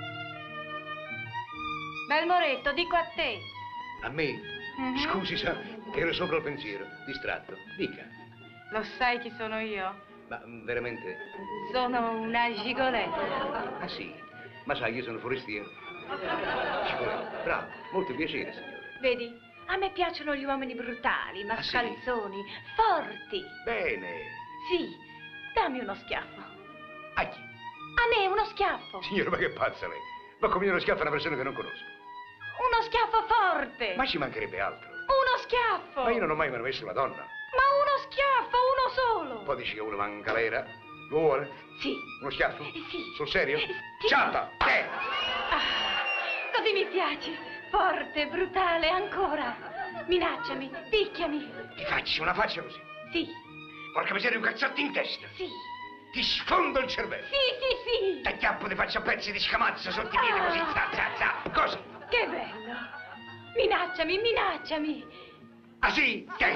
Bel moretto, dico a te.
A me?
Mhm.
Scusi, sa, che ero sopra il pensiero, distratto. Dica.
Lo sai chi sono io?
Ma mm, veramente...
Sono una gigoletta.
Ah sì? Ma sai, io sono forestiero. Sicuramente. Bravo, molto piacere, signore.
Vedi, a me piacciono gli uomini brutali, mascalzoni, forti.
Bene.
Sì, dammi uno schiaffo.
A chi?
A me uno schiaffo.
Signore, ma che pazza lei? Ma come uno schiaffo a una persona che non conosco?
Uno schiaffo forte.
Ma ci mancherebbe altro.
Uno schiaffo.
Ma io non ho mai messo una donna.
Ma uno schiaffo, uno solo.
Poi dici che uno manca l'era. Lo vuole?
Sì.
Uno schiaffo?
Sì.
Sul serio?
Sì.
Ciappa! Te!
Ah, così mi piaci. Forte, brutale, ancora. Minacciami, picchiami.
Ti faccio una faccia così.
Sì.
Porca miseria, un cazzotto in testa.
Sì.
Ti sfondo il cervello.
Sì, sì, sì.
Ti acchiappo, ti faccio a pezzi di scamazzo sotto i piedi
Ah.
così. Za, za, za. Cosa?
Che bello. Minacciami, minacciami.
Ah sì? Te!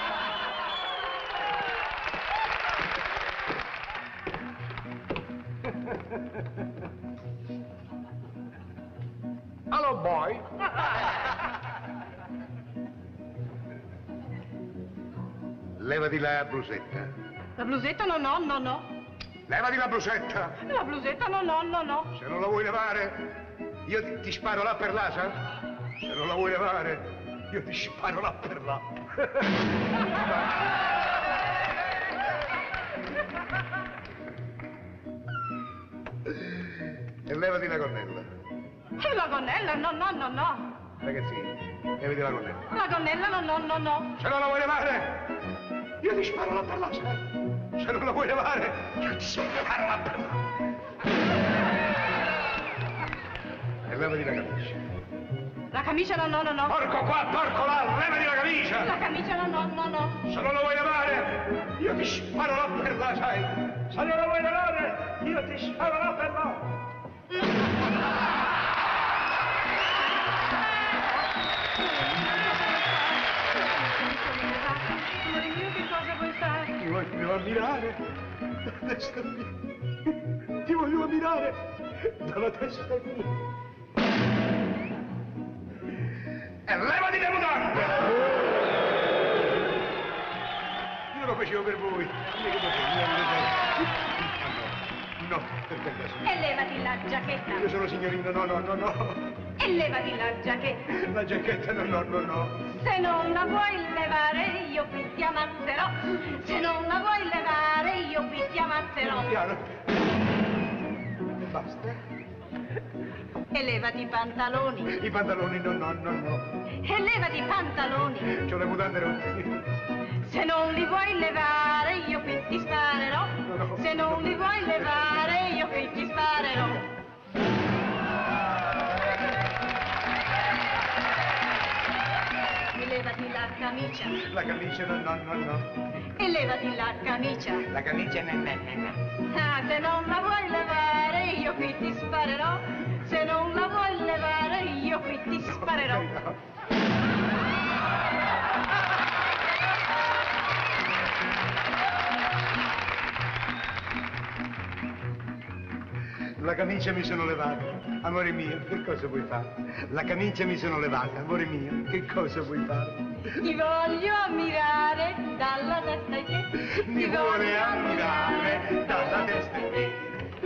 Hello, boy.
Levati la blusetta.
La blusetta no, no, no, no.
Levati la blusetta.
La blusetta no, no, no, no.
Se non la vuoi levare, io ti, ti sparo là per là, sa? Se non la vuoi levare, io ti sparo là per là. E levati la gonnella.
E la gonnella no, no, no, no.
Ragazzini, levati la gonnella.
La gonnella no, no, no, no.
Se non la vuoi levare, io ti sparo là per là, sai? Se non la vuoi levare, io ti sparo là per là. E levati la camicia.
La camicia no, no, no, no.
Porco qua, porco là, levati la camicia!
La camicia no, no, no, no.
Se non la vuoi levare, io ti sparo là per là, sai? Se non la vuoi levare, io ti sparo là per là.
Amore mio, che cosa vuoi fare?
Ti voglio ammirare dalla testa mia. Ti voglio ammirare dalla testa mia. E levati le mutande! Io lo facevo per voi. A me che no, per carità, signora.
E levati la giacchetta.
Io sono signorino, no, no, no, no.
E levati la giacchetta.
La giacchetta, no, no, no, no.
Se non la vuoi levare, io qui ti ammazzerò. Se non la vuoi levare, io qui ti ammazzerò.
Piano. Basta.
E levati i pantaloni.
I pantaloni, no, no, no, no.
E levati i pantaloni.
C'ho le mutande rotte.
Se non li vuoi levare, io qui ti sparerò.
No, no.
Se non li vuoi levare, io qui ti sparerò. E levati la camicia.
La camicia, no, no, no, no.
E levati la camicia.
La camicia, no, no, no, no.
Ah, se non la vuoi levare, io qui ti sparerò. Se non la vuoi levare, io qui ti sparerò.
La camicia mi sono levata, amore mio, che cosa vuoi fare? La camicia mi sono levata, amore mio, che cosa vuoi fare?
Ti voglio ammirare dalla testa ai piedi.
Mi
Ti
vuole
voglio
ammirare dalla testa ai piedi.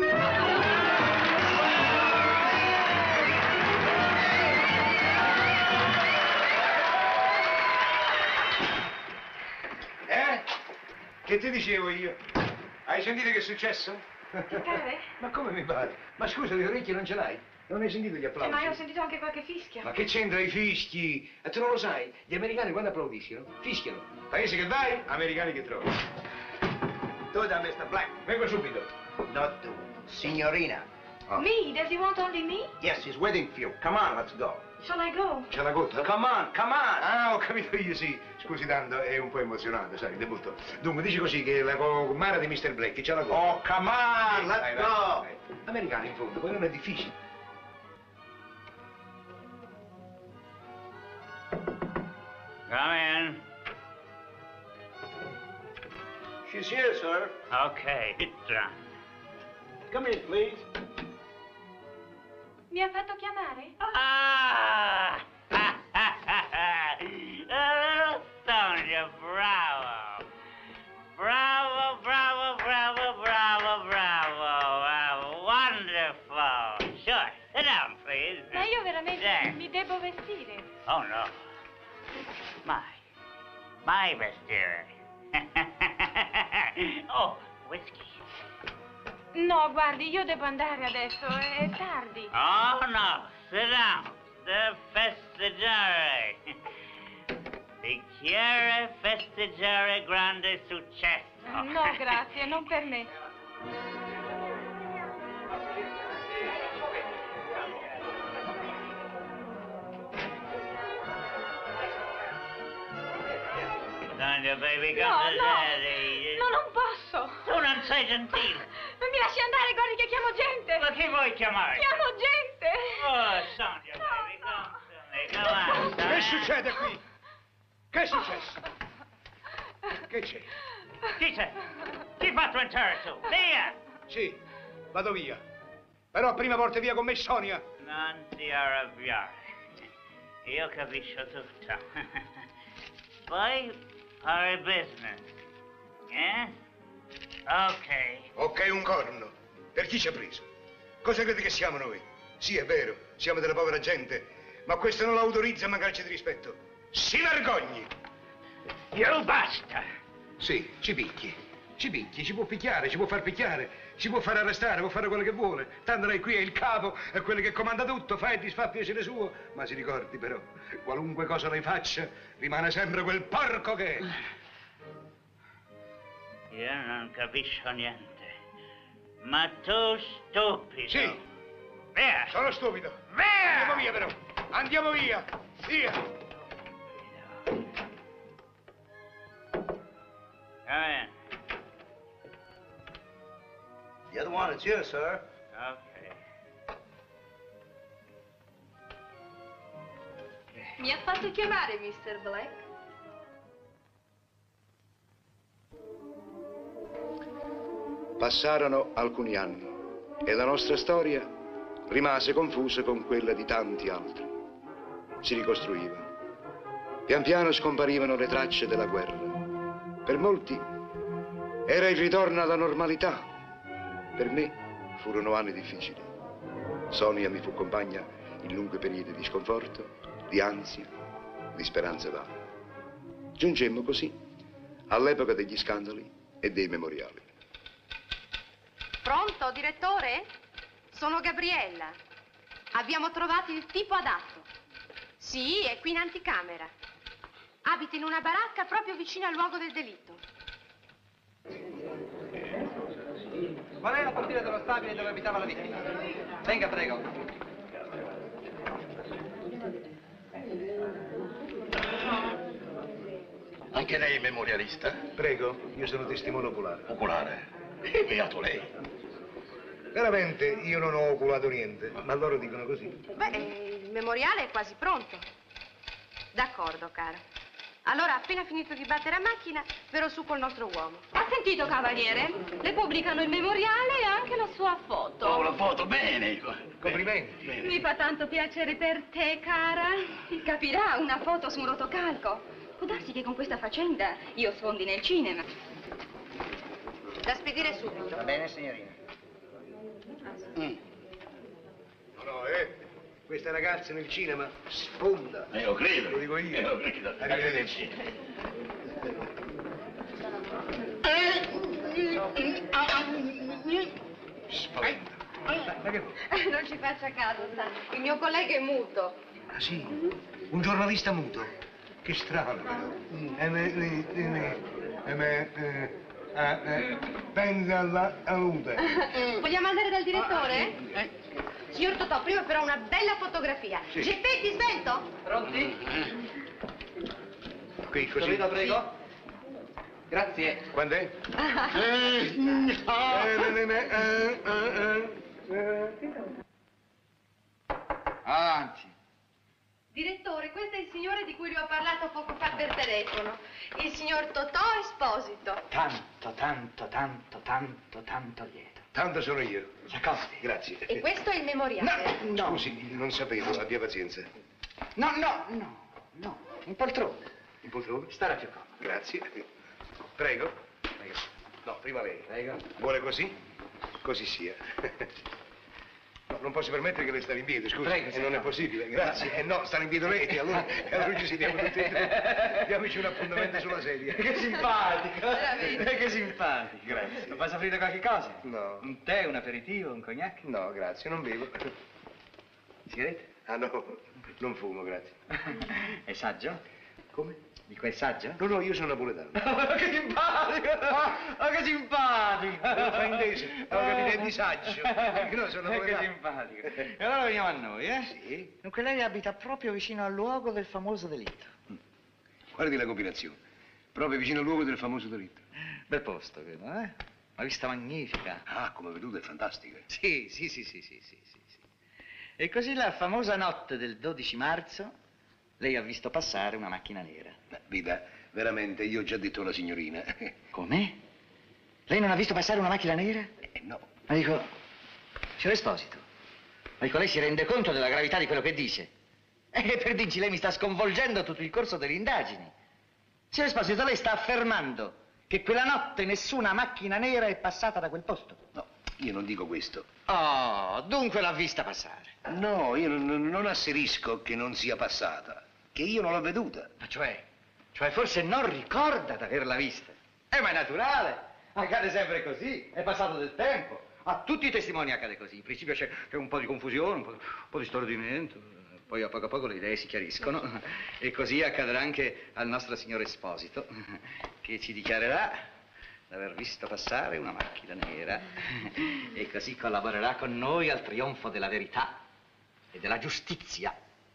Eh? Che ti dicevo io? Hai sentito che è successo?
Ti pare?
Ma come mi pare? Ma scusa, le orecchie non ce l'hai? Non hai sentito gli
Eh,
applausi?
ma io ho sentito anche qualche fischio.
Ma che c'entra i fischi? E tu non lo sai? Gli americani quando applaudiscono, fischiano. Paese che vai, americani che trovi.
Tu da mister Black.
Vengo subito.
Not tu. Signorina.
Me? Does he want only me?
Yes, he's waiting for you. Come on, let's go.
Shall I go?
C'è la cotta?
Come on, come on.
Ah, ho capito io, sì. Scusi tanto, è un po' emozionato, sai, debutto. Dunque, dici così che la comare di mister Black c'ha la cotta.
Oh, come on,
Sì,
let's
vai,
go.
vai, vai. Americani, in fondo, poi non è difficile.
Come in.
She's here, sir.
Okay, it's done.
Come in, please.
Mi ha fatto chiamare?
Ah! Oh, Sonia, bravo. Bravo, bravo, bravo, bravo, bravo. Wow, wonderful. Sure, sit down, please.
Ma io veramente
There.
mi devo vestire.
Oh, no. Mai. Mai vestire. Oh, whisky.
No, guardi, io devo andare adesso, è tardi.
Oh, no. Sit down. The festeggiare. Bicchiere festeggiare grande successo.
No, grazie, non per me.
Sonia, baby, come
No,
to
no.
daddy.
No, non posso.
Tu non sei gentile.
Non mi lasci andare, guardi che chiamo gente.
Ma chi vuoi chiamare?
Chiamo gente.
Oh, Sonia, baby, come to me. Come on,
Che
Sonia.
succede qui? Che è successo? Che c'è?
Chi c'è? Chi ha fatto entrare tu? Via!
Sì, vado via. Però prima porti via con me Sonia.
Non ti arrabbiare. Io capisco tutto. Poi fare business. Eh? Ok.
Ok, un corno. Per chi ci ha preso? Cosa credi che siamo noi? Sì, è vero, siamo della povera gente, ma questo non l'autorizza a mancarci di rispetto. Si vergogni!
Io basta!
Sì, ci picchi. Ci picchi, ci può picchiare, ci può far picchiare, ci può far arrestare, può fare quello che vuole. Tanto lei qui è il capo, è quello che comanda tutto, fa e disfa a piacere suo. Ma si ricordi però, qualunque cosa lei faccia, rimane sempre quel porco che è.
Io non capisco niente. Ma tu stupido.
Sì.
Via!
Sono stupido.
Via!
Andiamo via però. Andiamo via. Via.
Come in.
The other one is here, sir.
Ok.
Mi ha fatto chiamare, mister Black?
Passarono alcuni anni e la nostra storia rimase confusa con quella di tanti altri. Si ricostruiva. Pian piano scomparivano le tracce della guerra. Per molti era il ritorno alla normalità. Per me furono anni difficili. Sonia mi fu compagna in lunghi periodi di sconforto, di ansia, di speranze vane. Giungemmo così all'epoca degli scandali e dei memoriali.
Pronto, direttore? Sono Gabriella. Abbiamo trovato il tipo adatto. Sì, è qui in anticamera. Abita in una baracca proprio vicino al luogo del delitto.
Qual è la portiera dello stabile dove abitava la vittima? Venga, prego.
Anche lei è memorialista?
Prego, io sono testimone oculare.
Oculare? E beato lei.
Veramente io non ho oculato niente, ma loro dicono così.
Beh, il memoriale è quasi pronto. D'accordo, caro. Allora, appena finito di battere a macchina, verrò su col nostro uomo.
Ha sentito, cavaliere? Le pubblicano il memoriale e anche la sua foto.
Oh, la foto, bene.
Complimenti.
Bene.
Mi fa tanto piacere per te, cara. Capirà, una foto su un rotocalco. Può darsi che con questa faccenda io sfondi nel cinema.
Da spedire subito.
Va bene, signorina.
Mm. No, no, eh. Questa ragazza nel cinema sfonda.
Eh, lo credo.
Lo dico io.
Eh, lo credo.
Arrivederci.
Spaventa.
Ma che vuoi?
Non ci faccia caso, sa. Il mio collega è muto.
Ah, sì? Un giornalista muto? Che strano, però. Eh, me, eh, eh, eh, me, eh, eh, eh, pensa alla salute.
Vogliamo andare dal direttore?
Eh.
Signor Totò, prima però una bella fotografia.
Sì.
Geppetti, svento?
Pronti?
Qui, così.
Subito, prego. Grazie.
Quando è? Eh, no. eh, eh, eh, eh, eh, eh.
Avanti.
Direttore, questo è il signore di cui le ho parlato poco fa per telefono. Il signor Totò Esposito.
Tanto, tanto, tanto, tanto, tanto lieto.
Tanto sono io.
Si accosti.
Grazie.
E questo è il memoriale.
No.
Scusi, non sapevo, abbia pazienza.
No, no, no, no. In poltrona.
In poltrona?
Starà più comodo.
Grazie. Prego. Prego. No, prima lei.
Prego.
Vuole così? Così sia. No, non posso permettere che lei stare in piedi, scusi.
Prego,
eh,
sì,
non
no.
è possibile. Grazie. Eh no, stare in piedi lei, allora, allora ci sediamo tutti e tre. Diamoci un appuntamento sulla sedia.
Che simpatico.
Veramente.
Che simpatico.
Grazie.
Non posso offrire qualche cosa?
No.
Un tè, un aperitivo, un cognac?
No, grazie, non bevo.
Sigarette?
Ah no, non fumo, grazie.
È saggio?
Come?
Dico è saggio?
No, no, io sono napoletano.
Che simpatico! Ma che simpatico!
Non fa intesa, ho capito, è di saggio. Perché no, sono
Che
napoletano.
simpatico. E allora veniamo a noi, eh?
Sì.
Dunque lei abita proprio vicino al luogo del famoso delitto.
Guardi la combinazione. Proprio vicino al luogo del famoso delitto.
Bel posto, credo, eh? Una vista magnifica.
Ah, come veduta è fantastica.
Sì, sì, sì, sì, sì, sì, sì, sì. E così la famosa notte del dodici marzo lei ha visto passare una macchina nera.
Veda, veramente, io ho già detto alla signorina.
Come? Lei non ha visto passare una macchina nera?
Eh, no.
Ma dico, signor Esposito, ma dico, lei si rende conto della gravità di quello che dice? E per dirci, lei mi sta sconvolgendo tutto il corso delle indagini. Signor Esposito, lei sta affermando che quella notte nessuna macchina nera è passata da quel posto?
No, io non dico questo.
Oh, dunque l'ha vista passare.
No, io non, non asserisco che non sia passata, che io non l'ho veduta.
Ma cioè, cioè forse non ricorda di averla vista. Eh, ma è naturale. Accade sempre così, è passato del tempo. A tutti i testimoni accade così. In principio c'è c'è un po' di confusione, un po', un po' di stordimento, poi a poco a poco le idee si chiariscono. E così accadrà anche al nostro signor Esposito, che ci dichiarerà di aver visto passare una macchina nera e così collaborerà con noi al trionfo della verità e della giustizia.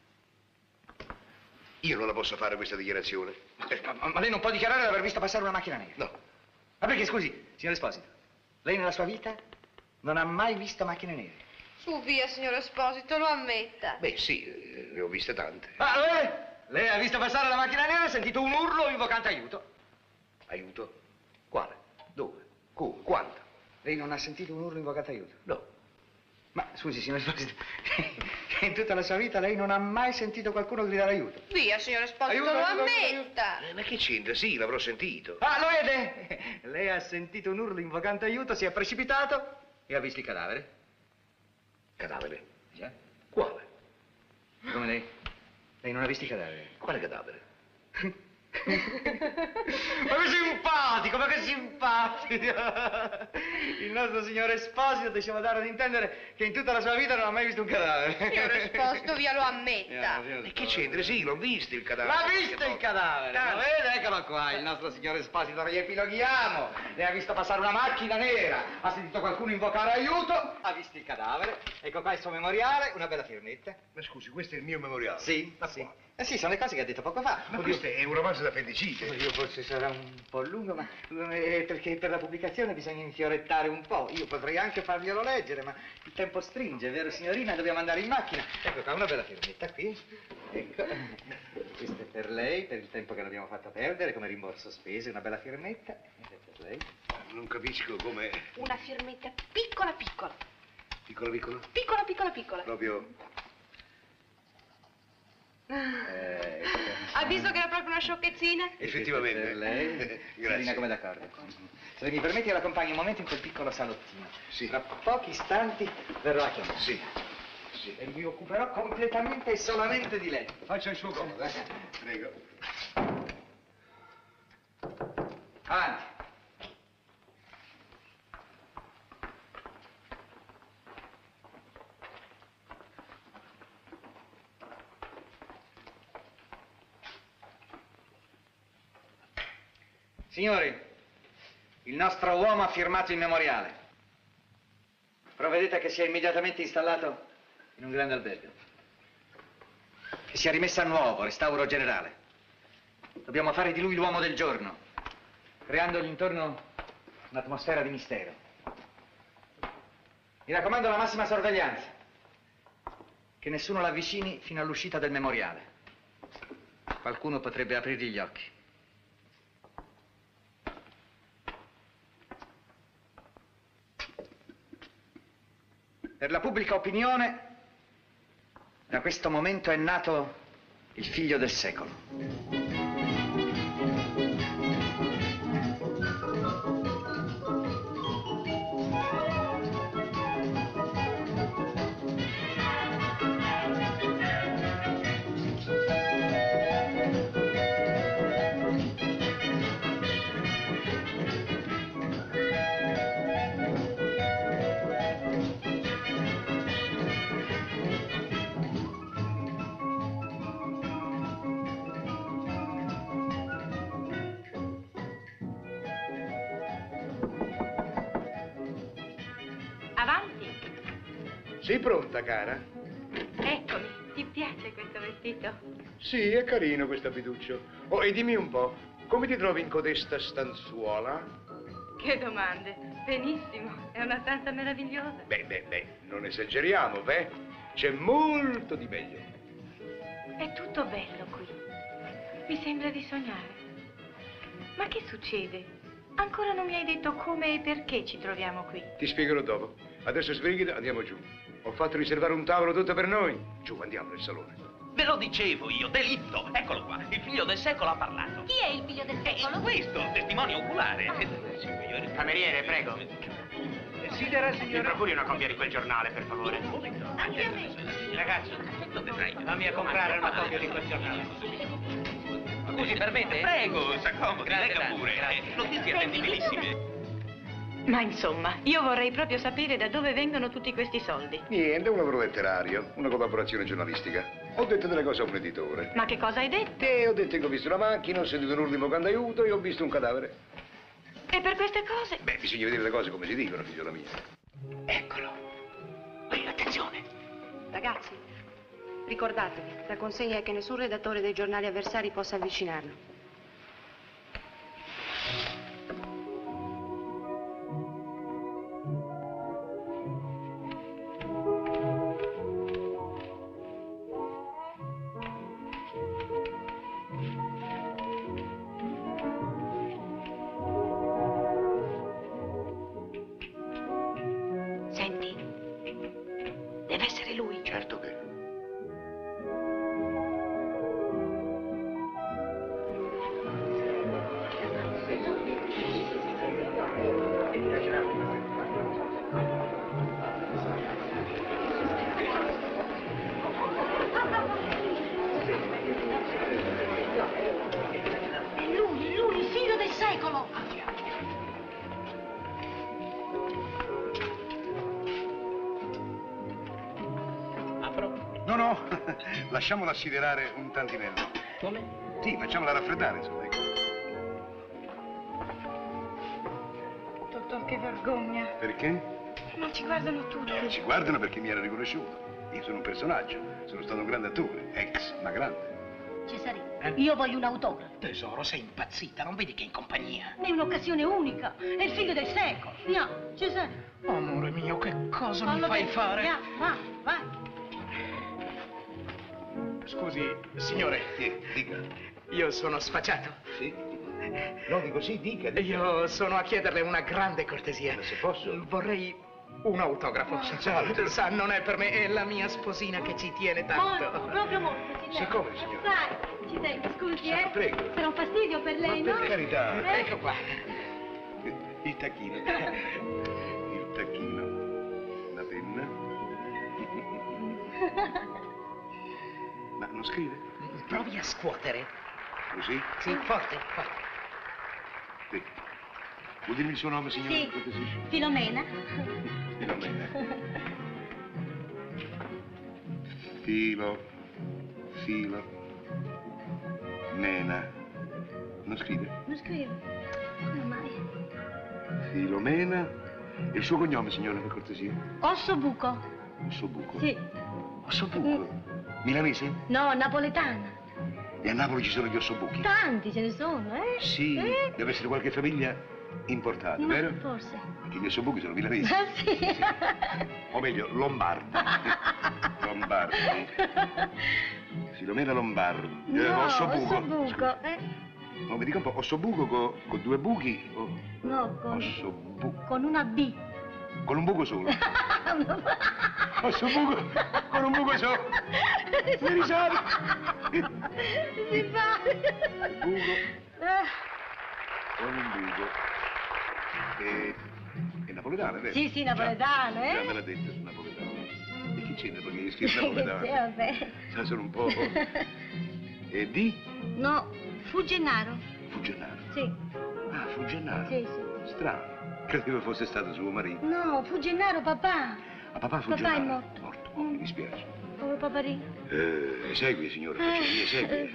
Io non la posso fare questa dichiarazione.
Ma, ma lei non può dichiarare di aver visto passare una macchina nera?
No.
Ma perché, scusi, signor Esposito, lei nella sua vita non ha mai visto macchine nere?
Su via, signor Esposito, lo ammetta.
Beh, sì, eh, ne ho viste tante.
Ah, lei? Lei ha visto passare la macchina nera e ha sentito un urlo invocante aiuto.
Aiuto? Quale? Dove? Come? Quando?
Lei non ha sentito un urlo invocante aiuto?
No.
Ma, scusi, signor Esposito, in tutta la sua vita lei non ha mai sentito qualcuno gridare aiuto?
Via, signor Esposito,
Aiuto,
lo
aiuto,
ammetta.
Eh, ma che c'entra? Sì, l'avrò sentito.
Ah, lo vede? Lei ha sentito un urlo invocante aiuto, si è precipitato e ha visto il cadavere.
Cadavere?
Già?
Quale?
Come lei? Lei non ha visto il cadavere?
Quale cadavere?
Ma che simpatico, ma che simpatico! Il nostro signor Esposito diceva dare ad intendere che in tutta la sua vita non ha mai visto un cadavere.
Signor Esposito, via, lo ammetta.
E che c'entra? Sì, l'ho visto il cadavere.
L'ha visto il cadavere? Lo vede? Eccolo qua, il nostro signor Esposito, riepiloghiamo. Lei ha visto passare una macchina nera, ha sentito qualcuno invocare aiuto, ha visto il cadavere. Ecco qua il suo memoriale, una bella firmetta.
Ma scusi, questo è il mio memoriale?
Sì,
Ma
sì.
qua?
Eh sì, sono le cose che ha detto poco fa.
Ma
Oddio,
questo è un romanzo d'appendicite.
Io forse sarà un po' lungo, ma eh, perché per la pubblicazione bisogna infiorettare un po'. Io potrei anche farglielo leggere, ma il tempo stringe, vero signorina? Dobbiamo andare in macchina. Ecco qua, una bella firmetta qui. Ecco. Questa è per lei, per il tempo che l'abbiamo fatto perdere, come rimborso spese, una bella firmetta. Ed è per lei.
Non capisco come...
Una firmetta piccola piccola.
Piccolo, piccolo?
Piccola piccola piccola.
Proprio...
Eh,
Ha visto che era proprio una sciocchezzina?
Effettivamente.
Per lei.
Grazie.
Signorina, come d'accordo. Se lei mi permette, io la accompagno un momento in quel piccolo salottino.
Sì.
Tra pochi istanti verrò a chiamare.
Sì. Sì.
E mi occuperò completamente e solamente di lei.
Faccia il suo comodo, eh? Prego.
Avanti. Signori, il nostro uomo ha firmato il memoriale. Provvedete che sia immediatamente installato in un grande albergo. Che sia rimessa a nuovo, restauro generale. Dobbiamo fare di lui l'uomo del giorno, creandogli intorno un'atmosfera di mistero. Mi raccomando la massima sorveglianza. Che nessuno l'avvicini fino all'uscita del memoriale. Qualcuno potrebbe aprirgli gli occhi. Per la pubblica opinione, da questo momento è nato il figlio del secolo.
Sei pronta, cara?
Eccomi, ti piace questo vestito?
Sì, è carino questo abituccio. Oh, e dimmi un po', come ti trovi in codesta stanzuola?
Che domande. Benissimo, è una stanza meravigliosa.
Beh, beh, beh, non esageriamo, beh. C'è molto di meglio.
È tutto bello qui. Mi sembra di sognare. Ma che succede? Ancora non mi hai detto come e perché ci troviamo qui.
Ti spiegherò dopo. Adesso sbrighita, andiamo giù. Ho fatto riservare un tavolo tutto per noi. Giù, andiamo nel salone.
Ve lo dicevo io, delitto. Eccolo qua, il figlio del secolo ha parlato.
Chi è il figlio del secolo?
È questo, testimone oculare.
Cameriere, prego.
Desidera, signore?
Mi procuri una copia di quel giornale, per favore.
Anche a me.
Ragazzo, dammi a comprare una copia di quel giornale.
Scusi, permette? Prego, s'accomodi, legga pure. Notizie attendibilissime.
Ma insomma, io vorrei proprio sapere da dove vengono tutti questi soldi.
Niente, un lavoro letterario, una collaborazione giornalistica. Ho detto delle cose a un editore.
Ma che cosa hai detto?
E ho detto che ho visto una macchina, ho sentito un urlo invocando aiuto e ho visto un cadavere.
E per queste cose?
Beh, bisogna vedere le cose come si dicono, figliola mia.
Eccolo. Ehi, attenzione.
Ragazzi, ricordatevi, la consegna è che nessun redattore dei giornali avversari possa avvicinarlo.
Lasciamola assiderare un tantinello.
Come?
Sì, facciamola raffreddare, insomma.
Dottor, che vergogna.
Perché?
Non ci guardano tutti.
Ci guardano perché mi era riconosciuto. Io sono un personaggio, sono stato un grande attore, ex, ma grande.
Cesare, eh? io voglio un autografo.
Tesoro, sei impazzita, non vedi che è in compagnia?
È un'occasione unica, è il figlio del secolo. Andiamo, Cesare.
Amore mio, che cosa
Fallo
mi fai
bene.
fare?
Andiamo, vai, vai.
Scusi, signore.
Sì, dica.
Io sono sfacciato.
Sì? No, dico sì, dica, dica.
Io sono a chiederle una grande cortesia.
Ma se posso?
Vorrei un autografo.
Senz'altro.
Sa, non è per me, è la mia sposina che ci tiene tanto.
Molto, proprio molto, ci
Sì, come, signore?
Sai, ci tengo, scusi, eh?
Prego.
Sarà un fastidio per lei,
Ma
no?
per carità.
Eh?
Ecco qua.
Il tacchino. Il tacchino. La penna. Ma non scrive?
Provi a scuotere.
Così?
Sì, forte, forte.
Sì. Vuol dirmi il suo nome, signore?
Sì.
Cortesia?
Filomena.
Filomena. Filo. Filo. Nena. Non scrive?
Non scrivo.
Come mai?
Filomena. E il suo cognome, signora, per cortesia?
Ossobuco.
Ossobuco?
Sì.
Ossobuco? Milanese?
No, napoletana.
E a Napoli ci sono gli ossobuchi?
Tanti ce ne sono, eh?
Sì,
Eh?
deve essere qualche famiglia importata,
Ma
vero?
forse.
Perché gli ossobuchi sono milanesi.
Ah, sì.
O meglio, lombardi. Lombardi. Filomena Lombardi. Eh,
No,
ossobuco.
Ossobuco, eh?
No, mi dica un po', ossobuco con co due buchi o
No, con,
ossobuco?
con una B.
Con un buco solo? Ossobuco con un buco solo? Mi risate?
Si fa.
Buco
Ah,
con un buco. E... è napoletana, vero?
Sì, sì, napoletana,
Già,
eh?
Già me l'ha detto, sono napoletana. E che c'entra perché io scrivo
Sì,
napoletana?
vabbè.
Sa, sono un po'... E di?
No, Fuggennaro.
Fuggennaro.
Sì,
Ah, Fuggennaro.
sì, sì.
Strano. Credevo fosse stato suo marito.
No, Fuggennaro, papà.
A papà
Papà
Fuggennaro.
è morto.
Morto, oh, mi dispiace.
Povero paparino.
Eh, esegui, signora, faccia, esegui.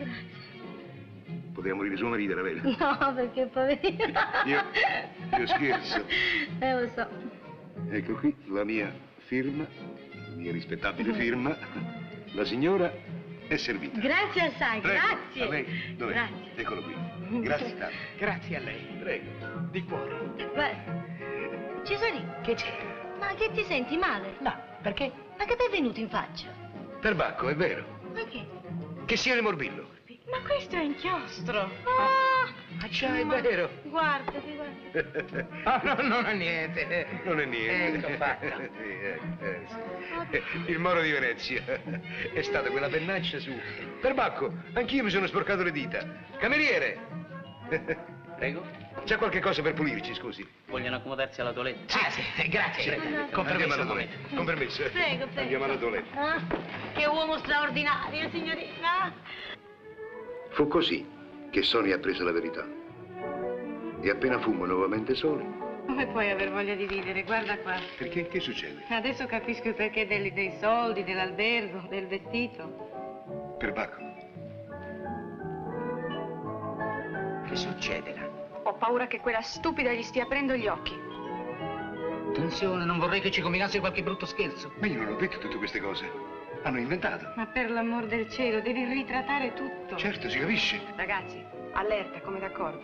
Poteva morire suo marito, era vero?
No, perché poverino.
Io, io scherzo.
Eh, lo so.
Ecco qui la mia firma, la mia rispettabile firma. La signora è servita.
Grazie assai,
Prego,
grazie.
a lei. Dov'è?
Grazie.
Eccolo qui. Grazie tanto.
Grazie a lei.
Prego.
Di cuore.
Guarda, Cesarì,
Che c'è?
ma che ti senti male?
No, perché?
Ma che ti è venuto in faccia?
Perbacco, è vero.
Ma che?
Che sia il morbillo.
Ma questo è inchiostro.
Ah, già, è vero.
Guardati, guarda.
Ah, no, non è niente.
Non è niente.
Ecco fatta.
Sì, eh, eh, sì. Il Moro di Venezia. È stata quella pennaccia su. Perbacco, anch'io mi sono sporcato le dita. Cameriere!
Prego?
C'è qualche cosa per pulirci, scusi?
Vogliono accomodarsi alla toilette?
Ah, sì, grazie. Con
Andiamo
permesso,
alla
un
toilette.
momento.
Con permesso.
Prego, prego.
Andiamo alla toilette.
Ah, che uomo straordinario, signorina.
Fu così che Sonia apprese la verità. E appena fummo nuovamente soli.
Come puoi aver voglia di vivere? Guarda qua.
Perché? Che succede?
Adesso capisco il perché dei, dei soldi, dell'albergo, del vestito.
Perbacco.
Che succede là?
Ho paura che quella stupida gli stia aprendo gli occhi.
Attenzione, non vorrei che ci combinasse qualche brutto scherzo.
Ma io non ho detto tutte queste cose. Hanno inventato.
Ma per l'amor del cielo, devi ritrattare tutto.
Certo, si capisce.
Ragazzi, allerta, come d'accordo.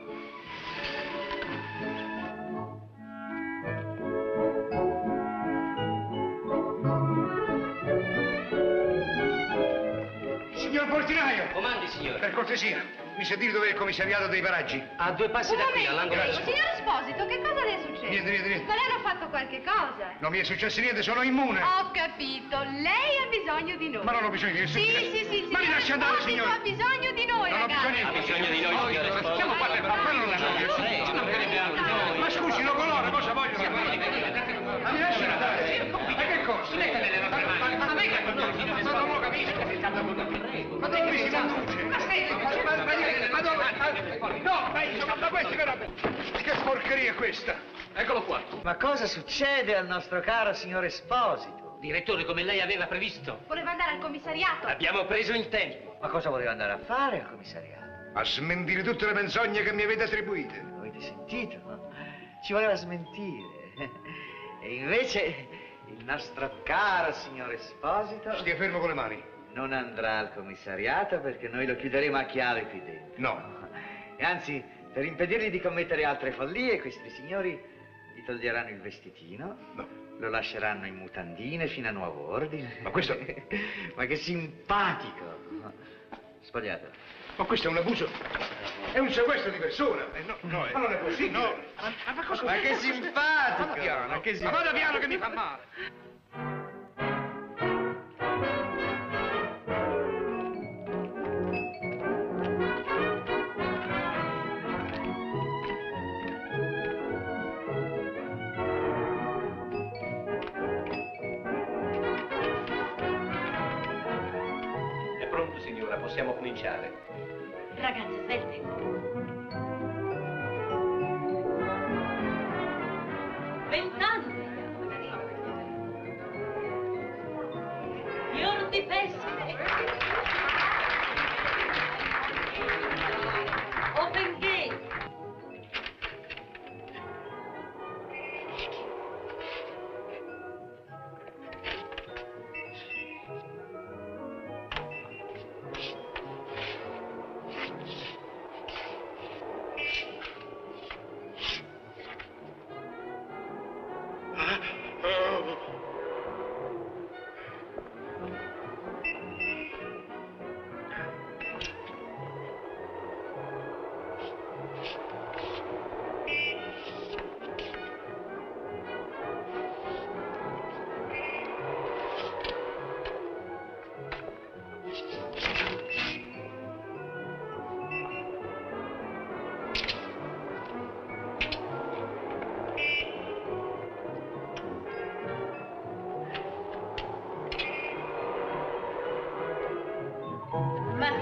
Signor portinaio!
Comandi, signore.
Per cortesia, mi sa dire dove è il commissariato dei paraggi?
A due passi
Un
da qui,
momento,
all'angolo.
prego. Signor Esposito, che cosa le è successo?
Niente, niente, niente.
Ma lei ha fatto qualche cosa?
Non mi è successo niente, sono immune.
Ho capito, lei ha bisogno di noi.
Ma non ho bisogno di nessuno.
Sì, sì, sì,
Ma mi lasci andare,
Esposito
signore.
ha bisogno di noi,
Non ho
ragazzi.
bisogno
Ha bisogno di noi, signore Esposito.
Stiamo parlando, ma non la so. Ma scusi, lo colore, cosa vogliono? Ma mi lasci andare? Ma che cosa? Ma me che conduce? Ma non lo capisco. Ma dove mi si conduce? Ma senti, ma dove? No, ma questi però... Che porcheria è questa?
Eccolo qua.
Ma cosa succede al nostro caro signor Esposito?
Direttore, come lei aveva previsto.
Voleva andare al commissariato.
Abbiamo preso in tempo.
Ma cosa voleva andare a fare al commissariato?
A smentire tutte le menzogne che mi avete attribuite.
Avete sentito, no? Ci voleva smentire. E invece il nostro caro signor Esposito...
Stia fermo con le mani.
Non andrà al commissariato perché noi lo chiuderemo a chiave qui dentro.
No.
E anzi, per impedirgli di commettere altre follie, questi signori gli toglieranno il vestitino.
No.
Lo lasceranno in mutandine fino a nuovo ordine.
Ma questo...
Ma che simpatico! Spogliato.
Ma questo è un abuso. È un sequestro di persona. Eh, no, no, ma non è possibile. No.
Ma, ma, cosa... ma che simpatico!
Vada piano,
ma che
ma vada piano che mi fa male.
È pronto, signora, possiamo cominciare.
Ragazze, svelte. Vent'anni. Fior di pesce. Open gate.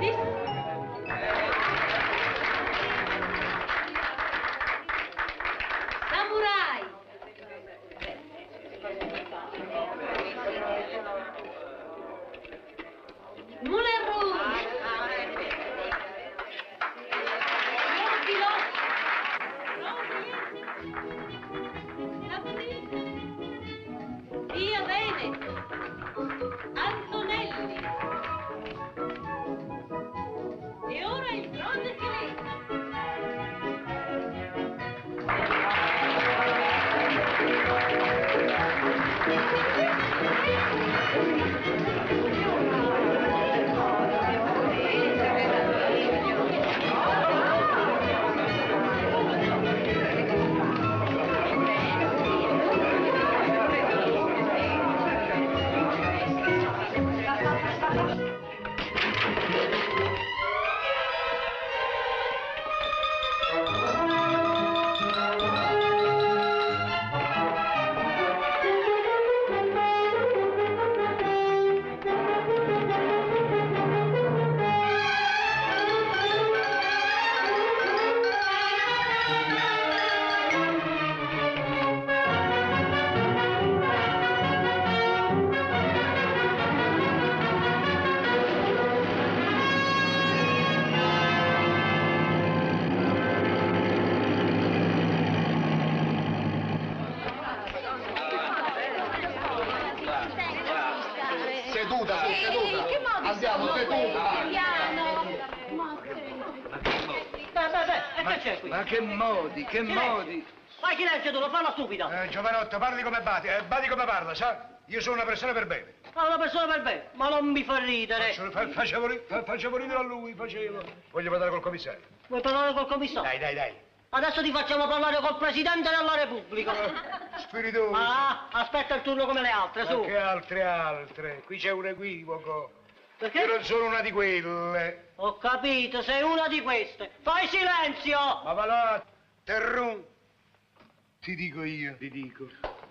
Samurai! Moulin Rouge! Via Veneto! Antonelli! E ora il grande silenzio!
Seduta, sì, seduta.
Che modi
Andiamo,
sono
seduta.
questi, piano?
Beh, beh, beh, e che c'è qui?
Ma che modi, che
Silenzio.
modi.
Fai silenzio tu, lo fa la stupida.
Eh, Giovanotto, parli come badi, eh, badi come parla, sa? Io sono una persona per bene.
Ma una persona per bene, ma non mi fa ridere.
Faccio- fa- Facevo ri- fa- facevo ridere a lui, facevo. Voglio parlare col commissario.
Vuoi parlare col commissario?
Dai, dai, dai.
Adesso ti facciamo parlare col Presidente della Repubblica.
Spiritoso.
Ah, aspetta il turno come le altre,
Ma
su.
che altre altre? Qui c'è un equivoco.
Perché?
Io non sono una di quelle.
Ho capito, sei una di queste. Fai silenzio!
Ma va là, Terrun. Ti dico io. Ti dico.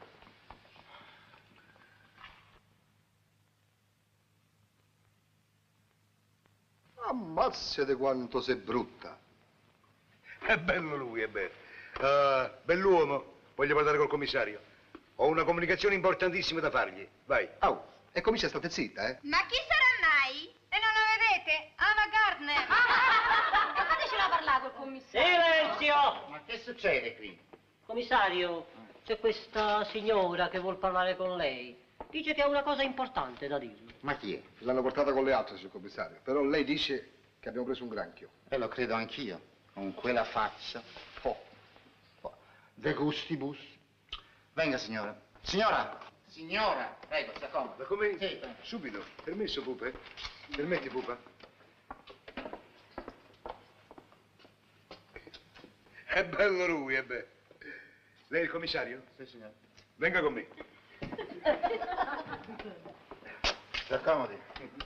Ammazzate quanto sei brutta.
È bello lui, è bello. Uh, bell'uomo, voglio parlare col commissario. Ho una comunicazione importantissima da fargli. Vai.
Oh, e comincia, state zitta, eh?
Ma chi sarà mai? E non lo vedete? Ava Gardner! Fatecela parlare col commissario!
Silenzio!
Ma che succede qui?
Commissario, c'è questa signora che vuol parlare con lei. Dice che ha una cosa importante da dirle.
Ma chi è?
L'hanno portata con le altre, signor commissario. Però lei dice che abbiamo preso un granchio.
E lo credo anch'io. Con quella faccia. Oh. Oh. De gustibus. Venga, signora. Signora! Signora! Prego, si accomodi.
Ma come?
Sì, prego.
Subito. Permesso, Pupe? Permetti, Pupa? È bello lui, è bello. Lei è il commissario?
Sì, signora.
Venga con me.
Si accomodi.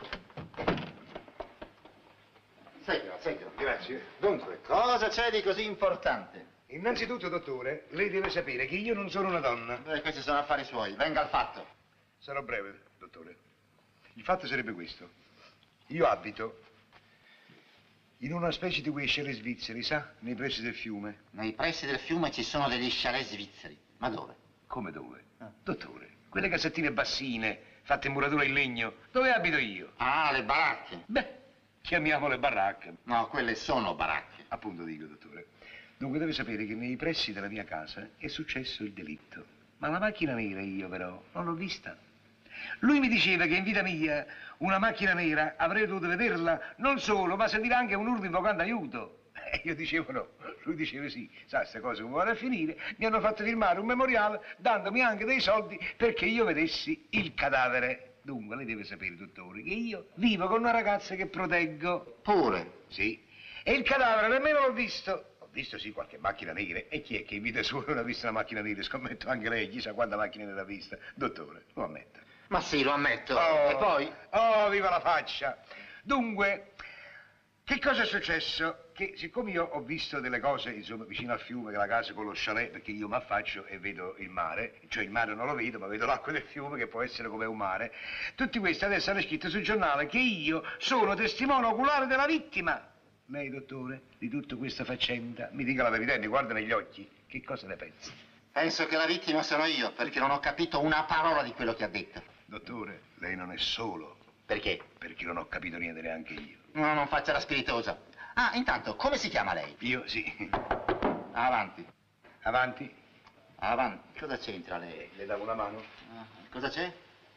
Seggiola, seggiola.
Grazie.
Dunque, cosa c'è di così importante?
Innanzitutto, dottore, lei deve sapere che io non sono una donna.
Eh, questi sono affari suoi. Venga al fatto.
Sarò breve, dottore. Il fatto sarebbe questo. Io abito in una specie di quei chalet svizzeri, sa? Nei pressi del fiume.
Nei pressi del fiume ci sono degli chalet svizzeri. Ma dove?
Come dove? Dottore, quelle casettine bassine, fatte in muratura in legno, dove abito io?
Ah, le baracche.
Beh, chiamiamole baracche.
No, quelle sono baracche.
Appunto dico, dottore. Dunque deve sapere che nei pressi della mia casa è successo il delitto. Ma la macchina nera io però non l'ho vista. Lui mi diceva che in vita mia una macchina nera avrei dovuto vederla non solo, ma sentire anche un urlo invocando aiuto. E io dicevo no, lui diceva sì. Sa, queste cose come vanno a finire, mi hanno fatto firmare un memoriale dandomi anche dei soldi perché io vedessi il cadavere. Dunque lei deve sapere, dottore, che io vivo con una ragazza che proteggo.
Pure?
Sì. E il cadavere nemmeno l'ho visto. Ho visto sì qualche macchina nera. E chi è che in vita sua non ha visto una macchina nera? Scommetto anche lei, chissà quanta macchina nera ha vista. Dottore, lo ammetta.
Ma sì, lo ammetto.
Oh,
E poi?
Oh, viva la faccia! Dunque, che cosa è successo? che siccome io ho visto delle cose, insomma, vicino al fiume, che la casa con lo chalet, perché io mi affaccio e vedo il mare, cioè il mare non lo vedo, ma vedo l'acqua del fiume, che può essere come un mare, tutti questi adesso hanno scritto sul giornale che io sono testimone oculare della vittima. Lei, dottore, di tutta questa faccenda, mi dica la verità e mi guarda negli occhi, che cosa ne pensa?
Penso che la vittima sono io, perché non ho capito una parola di quello che ha detto.
Dottore, lei non è solo.
Perché?
Perché non ho capito niente neanche io.
No, non faccia la spiritosa. Ah, intanto, come si chiama lei?
Io, sì.
Avanti.
Avanti?
Avanti. Cosa c'entra lei?
Le davo una mano?
Ah, cosa c'è?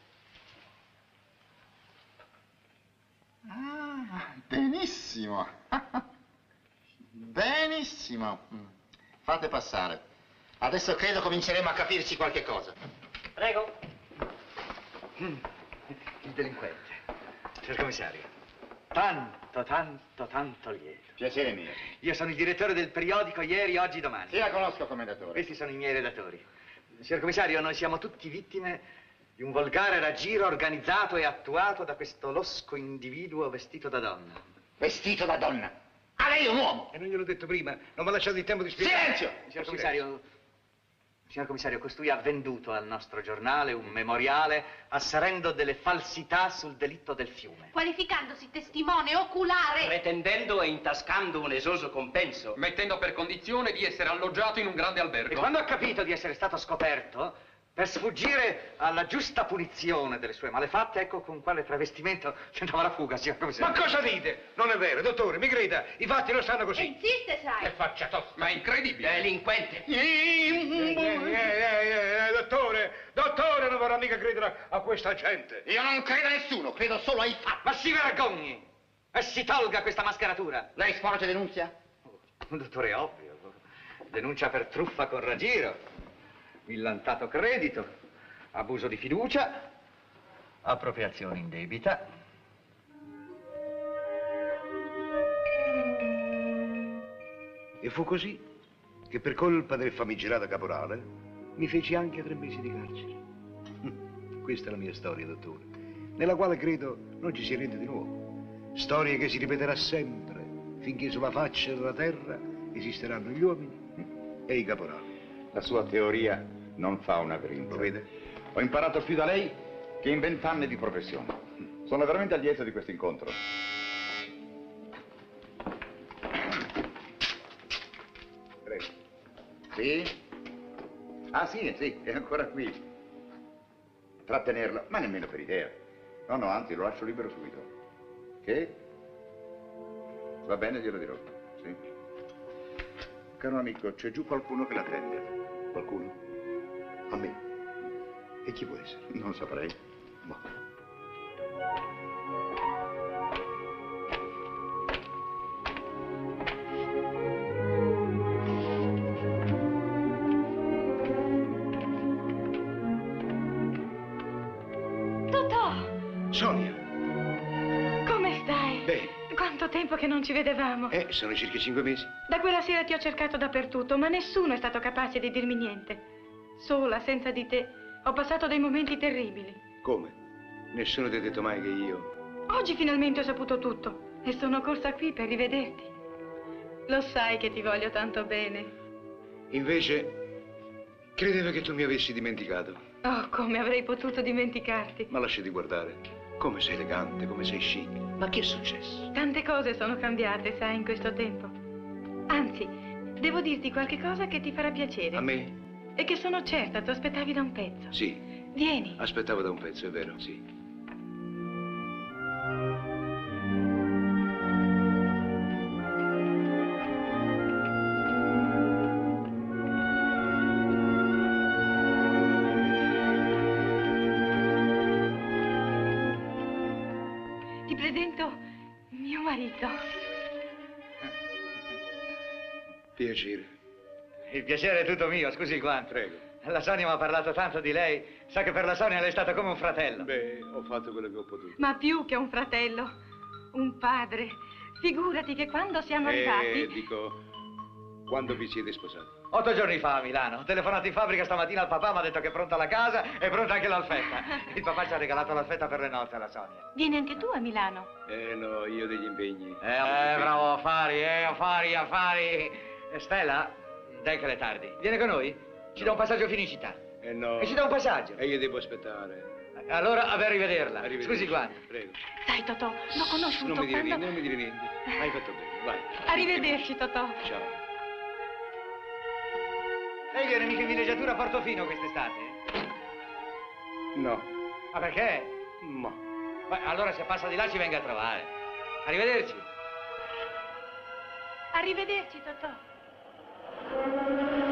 Ah, benissimo. Benissimo. Fate passare. Adesso credo cominceremo a capirci qualche cosa.
Prego.
Mm. Il delinquente. Signor commissario, tanto, tanto, tanto lieto.
Piacere mio.
Io sono il direttore del periodico Ieri, Oggi, Domani.
Sì, la conosco, commendatore.
Questi sono i miei redattori. Signor commissario, noi siamo tutti vittime di un volgare raggiro organizzato e attuato da questo losco individuo vestito da donna.
Vestito da donna? Ah, lei è un uomo!
E non gliel'ho detto prima, non mi ha lasciato il tempo di spiegare.
Silenzio!
Signor commissario, signor commissario, costui ha venduto al nostro giornale un memoriale asserendo delle falsità sul delitto del fiume.
Qualificandosi testimone oculare.
Pretendendo e intascando un esoso compenso.
Mettendo per condizione di essere alloggiato in un grande albergo.
E quando ha capito di essere stato scoperto, per sfuggire alla giusta punizione delle sue malefatte, ecco con quale travestimento tentava la fuga, signor commissario.
Ma cosa dite? Non è vero, dottore, mi creda, i fatti non stanno così.
E insiste, sai.
Che faccia tosta. Ma è incredibile.
Delinquente.
Eh, eh, eh, eh, dottore, dottore, non vorrà mica credere a questa gente.
Io non credo a nessuno, credo solo ai fatti.
Ma si vergogni e si tolga questa mascheratura.
Lei sporge denunzia?
Dottore, è ovvio. Denuncia per truffa con raggiro, millantato credito, abuso di fiducia, appropriazione indebita.
E fu così che per colpa del famigerato caporale mi feci anche tre mesi di carcere. Questa è la mia storia, dottore, nella quale credo non ci sia niente di nuovo. Storia che si ripeterà sempre finché sulla faccia della terra esisteranno gli uomini e i caporali.
La sua teoria non fa una grinza.
Lo vede?
Ho imparato più da lei che in vent'anni di professione. Sono veramente lieto di questo incontro.
Prego.
Sì? Ah sì, sì, è ancora qui. Trattenerlo, ma nemmeno per idea. No, no, anzi, lo lascio libero subito. Che? Va bene, glielo dirò. Sì. Caro amico, c'è giù qualcuno che l'attende.
Qualcuno? A me? E chi può essere?
Non saprei.
Boh.
Totò!
Sonia!
Come stai?
Bene.
Quanto tempo che non ci vedevamo.
Eh, sono circa cinque mesi.
Da quella sera ti ho cercato dappertutto, ma nessuno è stato capace di dirmi niente. Sola, senza di te, ho passato dei momenti terribili.
Come? Nessuno ti ha detto mai che io...
Oggi finalmente ho saputo tutto e sono corsa qui per rivederti. Lo sai che ti voglio tanto bene.
Invece, credevo che tu mi avessi dimenticato.
Oh, come avrei potuto dimenticarti.
Ma lasciati guardare. Come sei elegante, come sei chic. Ma che è successo?
Tante cose sono cambiate, sai, in questo tempo. Anzi, devo dirti qualche cosa che ti farà piacere.
A me?
E che sono certa tu aspettavi da un pezzo.
Sì.
Vieni.
Aspettavo da un pezzo, è vero, sì.
Ti presento mio marito.
Piacere.
Il piacere è tutto mio, scusi qua.
Prego.
La Sonia mi ha parlato tanto di lei. Sa che per la Sonia lei è stato come un fratello.
Beh, ho fatto quello che ho potuto.
Ma più che un fratello, un padre. Figurati che quando siamo
Eh,
arrivati...
dico, quando vi siete sposati?
Otto giorni fa a Milano. Ho telefonato in fabbrica stamattina al papà, mi ha detto che è pronta la casa e è pronta anche l'alfetta. Il papà ci ha regalato l'alfetta per le nozze alla Sonia.
Vieni anche tu a Milano?
Eh no, io ho degli impegni.
Eh, eh bravo, affari, eh, affari, affari. E Stella, dai che è tardi. Vieni con noi? Ci dà un passaggio fino in città.
Eh no.
E ci dà un passaggio.
E io devo aspettare.
Allora, a rivederla.
Arrivederci.
Scusi, guarda.
Prego.
Dai, Totò, l'ho conosciuto
Non mi dire
quando...
niente, non mi dire niente. Hai fatto bene, vai.
Arrivederci, Totò.
Ciao.
Lei viene mica in villeggiatura a Portofino quest'estate?
No.
Ma perché?
Ma.
Beh, allora se passa di là ci venga a trovare. Arrivederci.
Arrivederci, Totò.